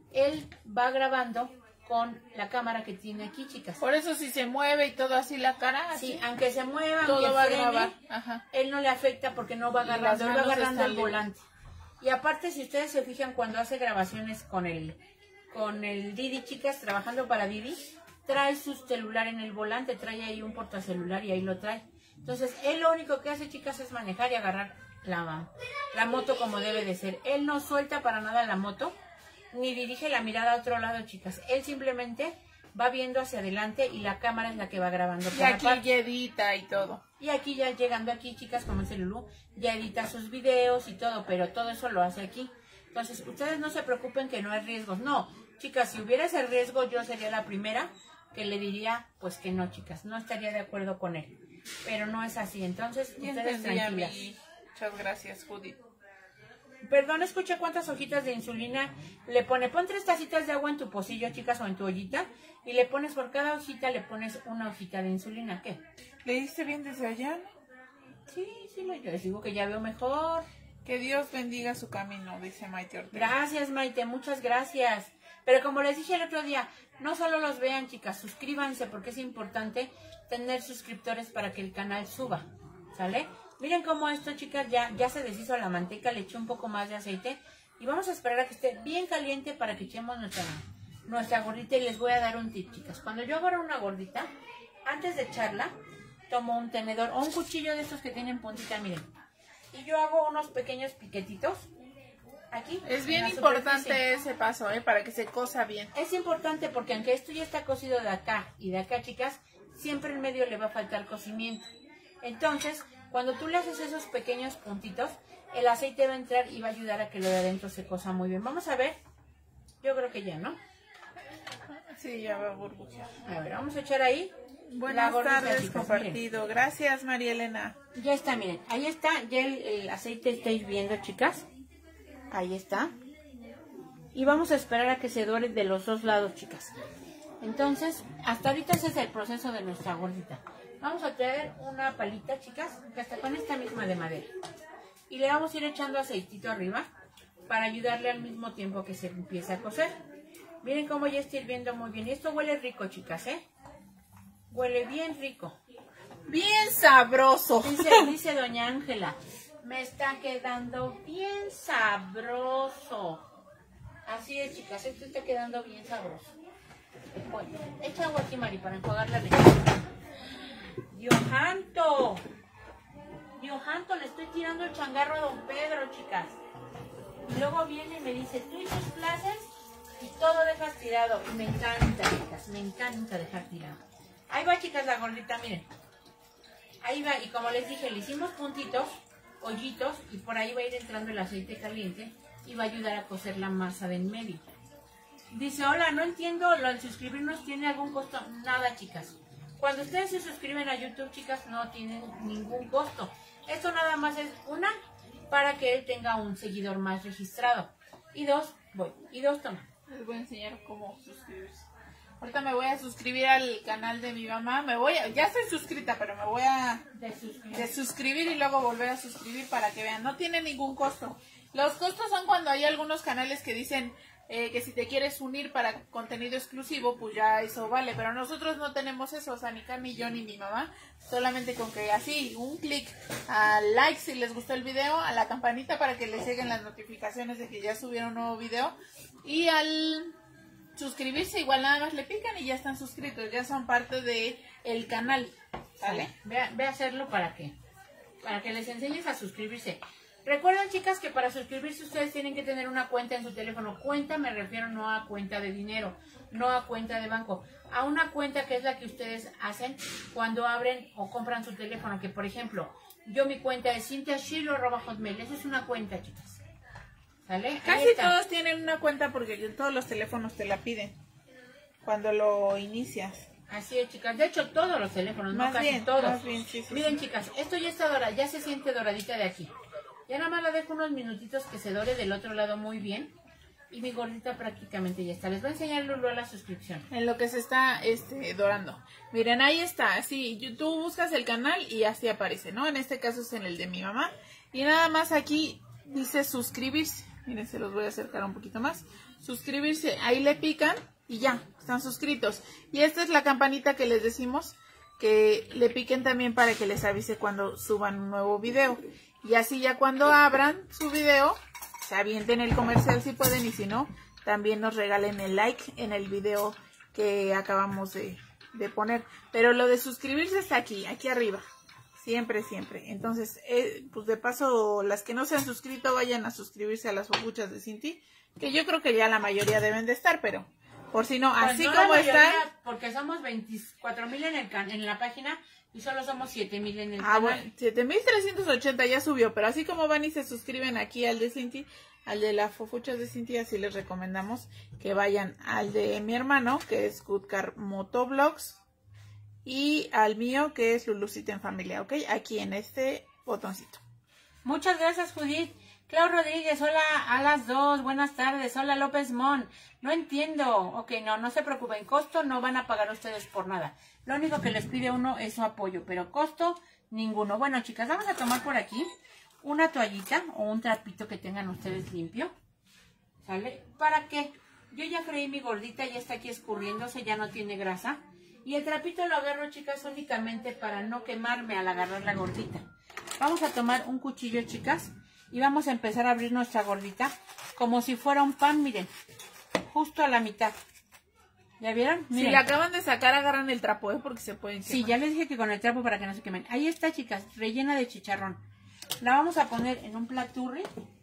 Él va grabando con la cámara que tiene aquí, chicas. Por eso si se mueve y todo así la cara, así, Sí, aunque se mueva, todo aunque va a frene, grabar. Ajá. él no le afecta porque no va Y agarrando, las él va manos agarrando el están libres. volante. Y aparte, si ustedes se fijan cuando hace grabaciones con el, con el Didi, chicas, trabajando para Didi, trae su celular en el volante, trae ahí un portacelular y ahí lo trae. Entonces, él lo único que hace, chicas, es manejar y agarrar la, la moto como debe de ser. Él no suelta para nada la moto, ni dirige la mirada a otro lado, chicas. Él simplemente va viendo hacia adelante y la cámara es la que va grabando. Y cada aquí parte. ya edita y todo. Y aquí ya llegando aquí, chicas, como dice Lulú, ya edita sus videos y todo, pero todo eso lo hace aquí. Entonces, ustedes no se preocupen que no hay riesgos. No, chicas, si hubiera ese riesgo, yo sería la primera que le diría, pues que no, chicas, no estaría de acuerdo con él. Pero no es así, entonces, Ya ustedes entendí, tranquilas. amiga. Muchas gracias, Judith. Perdón, escuché cuántas hojitas de insulina le pone. Pon tres tacitas de agua en tu pocillo, chicas, o en tu ollita, y le pones por cada hojita, le pones una hojita de insulina. ¿Qué? ¿Leíste bien desde allá? Sí, sí, lo- yo les digo que ya veo mejor. Que Dios bendiga su camino, dice Maite Ortega. Gracias, Maite, muchas gracias. Pero como les dije el otro día, no solo los vean, chicas, suscríbanse porque es importante tener suscriptores para que el canal suba, ¿sale? Miren cómo esto, chicas, ya, ya se deshizo la manteca, le eché un poco más de aceite y vamos a esperar a que esté bien caliente para que echemos nuestra, nuestra gordita y les voy a dar un tip, chicas. Cuando yo agarro una gordita, antes de echarla, tomo un tenedor o un cuchillo de estos que tienen puntita, miren, y yo hago unos pequeños piquetitos aquí. Es bien en la importante superficie. ese paso, ¿eh? Para que se cosa bien. Es importante porque aunque esto ya está cocido de acá y de acá, chicas, siempre en medio le va a faltar cocimiento. Entonces, cuando tú le haces esos pequeños puntitos, el aceite va a entrar y va a ayudar a que lo de adentro se cosa muy bien. Vamos a ver. Yo creo que ya, ¿no? Sí, ya va a burbujear. A ver, vamos a echar ahí. la Buenas gordita, tardes, chicas, compartido. Gracias, María Elena. miren. Ya está, miren. Ahí está. Ya el, el aceite estáis viendo, chicas. Ahí está. y vamos a esperar a que se dore de los dos lados, chicas. Entonces, hasta ahorita ese es el proceso de nuestra gordita. Vamos a traer una palita, chicas, que hasta con esta misma de madera. Y le vamos a ir echando aceitito arriba para ayudarle al mismo tiempo que se empiece a cocer. Miren cómo ya está hirviendo muy bien. Y esto huele rico, chicas, ¿eh? Huele bien rico. Bien sabroso. Dice, dice doña Ángela, me está quedando bien sabroso. Así es, chicas, esto está quedando bien sabroso. Bueno, echa agua aquí, Mari, para enjuagar la leche. Diojanto. Diojanto, le estoy tirando el changarro a don Pedro, chicas. Y luego viene y me dice, tú y tus clases y todo dejas tirado. Y me encanta, chicas, me encanta dejar tirado. Ahí va, chicas, la gordita, miren. Ahí va, y como les dije, le hicimos puntitos, hoyitos, y por ahí va a ir entrando el aceite caliente y va a ayudar a cocer la masa de en medio. Dice, hola, no entiendo, lo de suscribirnos tiene algún costo. Nada, chicas. Cuando ustedes se suscriben a YouTube, chicas, no tienen ningún costo. Esto nada más es, una, para que él tenga un seguidor más registrado. Y dos, voy, y dos, toma. Les voy a enseñar cómo suscribirse. Ahorita me voy a suscribir al canal de mi mamá. Me voy a, ya estoy suscrita, pero me voy a desuscribir y luego volver a suscribir para que vean. No tiene ningún costo. Los costos son cuando hay algunos canales que dicen eh, que si te quieres unir para contenido exclusivo, pues ya eso vale. Pero nosotros no tenemos eso, o sea, ni Cami, ni yo, ni mi mamá. Solamente con que así, un clic al like si les gustó el video, a la campanita para que les lleguen las notificaciones de que ya subieron un nuevo video. Y al suscribirse igual nada más le pican y ya están suscritos, ya son parte de el canal, ¿vale? Ve a, ve a hacerlo para que, para que les enseñes a suscribirse. Recuerden, chicas, que para suscribirse ustedes tienen que tener una cuenta en su teléfono. Cuenta me refiero no a cuenta de dinero, no a cuenta de banco, a una cuenta que es la que ustedes hacen cuando abren o compran su teléfono. Que por ejemplo, yo mi cuenta es cintia shilo arroba hotmail. Esa es una cuenta, chicas. ¿Sale? Casi todos tienen una cuenta porque en todos los teléfonos te la piden cuando lo inicias. Así es, chicas. De hecho, todos los teléfonos, más no casi bien, todos. Más bien, sí, sí, Miren, sí. chicas, esto ya está dorada, ya se siente doradita de aquí. Ya nada más la dejo unos minutitos que se dore del otro lado muy bien. Y mi gordita prácticamente ya está. Les voy a enseñar, Lulu, a la suscripción. En lo que se está este, dorando. Miren, ahí está. Así, tú buscas el canal y así aparece, ¿no? En este caso es en el de mi mamá. Y nada más aquí dice suscribirse. Miren, se los voy a acercar un poquito más. Suscribirse. Ahí le pican y ya, están suscritos. Y esta es la campanita que les decimos que le piquen también para que les avise cuando suban un nuevo video. Y así ya cuando abran su video, se avienten el comercial si pueden, y si no, también nos regalen el like en el video que acabamos de, de poner. Pero lo de suscribirse está aquí, aquí arriba. Siempre, siempre. Entonces, eh, pues de paso, las que no se han suscrito, vayan a suscribirse a las fofuchas de Cinti, que yo creo que ya la mayoría deben de estar, pero por si no, Pues así no como la mayoría, están... porque somos veinticuatro mil en, el can en la página y solo somos siete mil en el Ah, canal. bueno, siete mil trescientos ochenta ya subió, pero así como van y se suscriben aquí al de Cinti, al de las fofuchas de Cinti, así les recomendamos que vayan al de mi hermano, que es Goodcar Motovlogs, y al mío, que es Lulucita en Familia, ¿ok? Aquí en este botoncito. Muchas gracias, Judith. Clau Rodríguez, hola a las dos, buenas tardes. Hola López Mon, no entiendo. Ok, no, no se preocupen, costo no van a pagar ustedes por nada. Lo único que les pide uno es su apoyo, pero costo ninguno. Bueno, chicas, vamos a tomar por aquí una toallita o un trapito que tengan ustedes limpio. ¿Sale? ¿Para qué? Yo ya freí mi gordita, ya está aquí escurriéndose, ya no tiene grasa. Y el trapito lo agarro, chicas, únicamente para no quemarme al agarrar la gordita. Vamos a tomar un cuchillo, chicas, y vamos a empezar a abrir nuestra gordita como si fuera un pan, miren, justo a la mitad. ¿Ya vieron? Miren. Si la acaban de sacar, agarran el trapo, ¿eh? Porque se pueden quemar. Sí, ya les dije que con el trapo para que no se quemen. Ahí está, chicas, rellena de chicharrón. La vamos a poner en un platurri.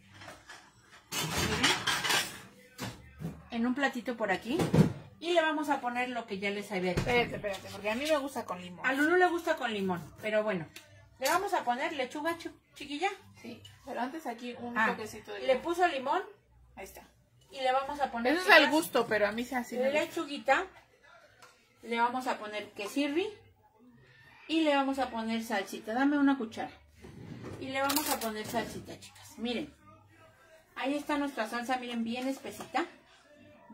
Miren. En un platito por aquí. Y le vamos a poner lo que ya les había dicho. Espérate, espérate, porque a mí me gusta con limón. A Lulu le gusta con limón, pero bueno. Le vamos a poner lechuga, chiquilla. Sí, pero antes aquí un Ah, toquecito de le limón. puso limón Ahí está. y le vamos a poner... Eso es chicas, al gusto, pero a mí se así me gusta. lechuguita. Le vamos a poner quesirri. Y le vamos a poner salsita. Dame una cuchara. Y le vamos a poner salsita, chicas. Miren. Ahí está nuestra salsa, miren, bien espesita.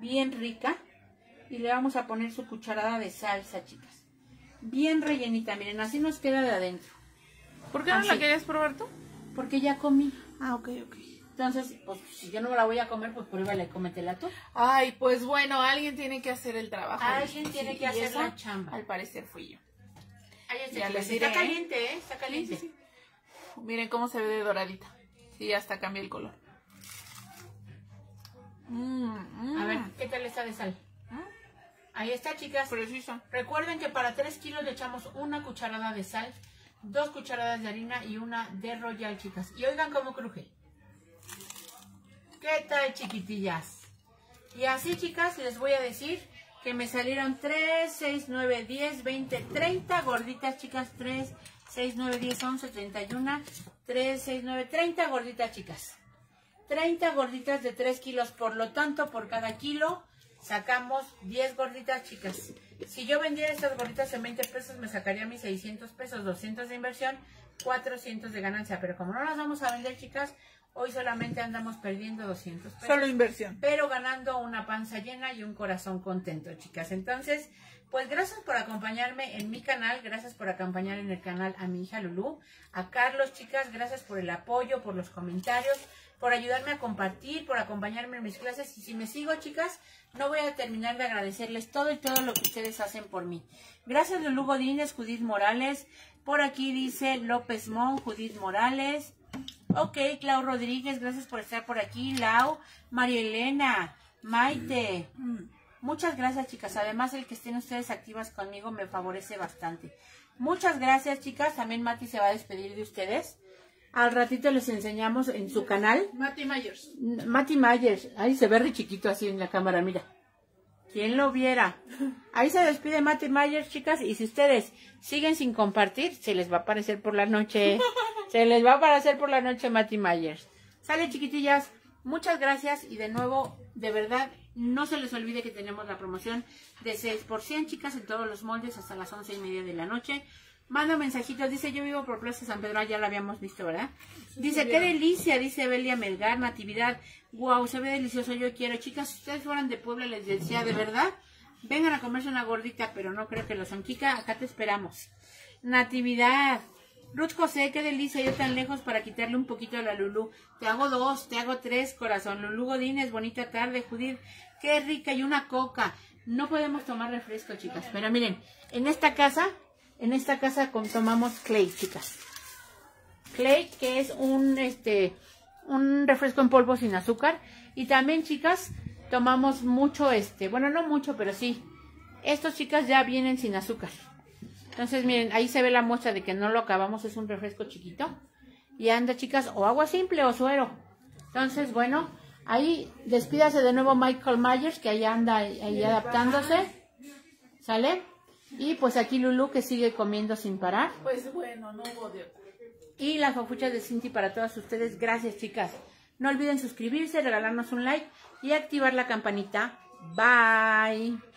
bien rica. Y le vamos a poner su cucharada de salsa, chicas. Bien rellenita, miren, así nos queda de adentro. ¿Por qué no Así. la querías probar tú? Porque ya comí. Ah, ok, ok. Entonces, pues si yo no me la voy a comer, pues pruébala y cómetela tú. Ay, pues bueno, alguien tiene que hacer el trabajo. Alguien tiene que Y hacer eso, la chamba. Al parecer fui yo. Ahí está, Ya chicas. les diré, Está ¿eh? caliente, ¿eh? Está caliente. Sí, sí, sí. Miren cómo se ve de doradita. Sí, hasta cambia el color. Mm, mm. A ver, ¿qué tal está de sal? Ahí está, chicas. Preciso. Recuerden que para tres kilos le echamos una cucharada de sal, dos cucharadas de harina y una de royal, chicas. Y oigan cómo cruje. ¿Qué tal, chiquitillas? Y así, chicas, les voy a decir que me salieron tres, seis, nueve, diez, veinte, treinta gorditas, chicas. tres, seis, nueve, diez, once, treinta y uno. tres, seis, nueve, treinta gorditas, chicas. treinta gorditas de tres kilos. Por lo tanto, por cada kilo sacamos diez gorditas, chicas. Si yo vendiera estas gorditas en veinte pesos, me sacaría mis seiscientos pesos, doscientos de inversión, cuatrocientos de ganancia. Pero como no las vamos a vender, chicas, hoy solamente andamos perdiendo doscientos pesos. Solo inversión. Pero ganando una panza llena y un corazón contento, chicas. Entonces, pues gracias por acompañarme en mi canal, gracias por acompañar en el canal a mi hija Lulú, a Carlos, chicas, gracias por el apoyo, por los comentarios, por ayudarme a compartir, por acompañarme en mis clases. Y si me sigo, chicas, no voy a terminar de agradecerles todo y todo lo que ustedes hacen por mí. Gracias, Lulú Godínez, Judith Morales. Por aquí dice López Mon, Judith Morales. Ok, Clau Rodríguez, gracias por estar por aquí. Lau, María Elena, Maite. Muchas gracias, chicas. Además, el que estén ustedes activas conmigo me favorece bastante. Muchas gracias, chicas. También Mati se va a despedir de ustedes. Al ratito les enseñamos en su canal. Mati Myers. Mati Myers. Ahí se ve re chiquito así en la cámara, mira. ¿Quién lo viera? Ahí se despide Mati Myers, chicas. Y si ustedes siguen sin compartir, se les va a aparecer por la noche. Se les va a aparecer por la noche Mati Myers. Sale, chiquitillas. Muchas gracias. Y de nuevo, de verdad, no se les olvide que tenemos la promoción de seis por cien, chicas, en todos los moldes hasta las once y media de la noche. Manda mensajitos, dice, yo vivo por Plaza San Pedro, ya la habíamos visto, ¿verdad? Dice, qué delicia, dice Belia Melgar, Natividad, wow, se ve delicioso, yo quiero. Chicas, si ustedes fueran de Puebla, les decía, de verdad, vengan a comerse una gordita, pero no creo que lo son. Kika, acá te esperamos. Natividad, Ruth José, qué delicia, yo tan lejos para quitarle un poquito a la Lulú. Te hago dos, te hago tres, corazón. Lulú Godínez, bonita tarde, Judith, qué rica, y una coca. No podemos tomar refresco, chicas, pero miren, en esta casa... En esta casa tomamos Clay, chicas. Clay, que es un este un refresco en polvo sin azúcar. Y también, chicas, tomamos mucho este, bueno, no mucho, pero sí. Estos, chicas, ya vienen sin azúcar. Entonces, miren, ahí se ve la muestra de que no lo acabamos, es un refresco chiquito. Y anda, chicas, o agua simple o suero. Entonces, bueno, ahí despídase de nuevo Michael Myers, que ahí anda ahí adaptándose. ¿Sale? Y pues aquí Lulú, que sigue comiendo sin parar. Pues bueno, no hubo de otra. Y las fafuchas de Cinti para todas ustedes. Gracias, chicas. No olviden suscribirse, regalarnos un like y activar la campanita. Bye.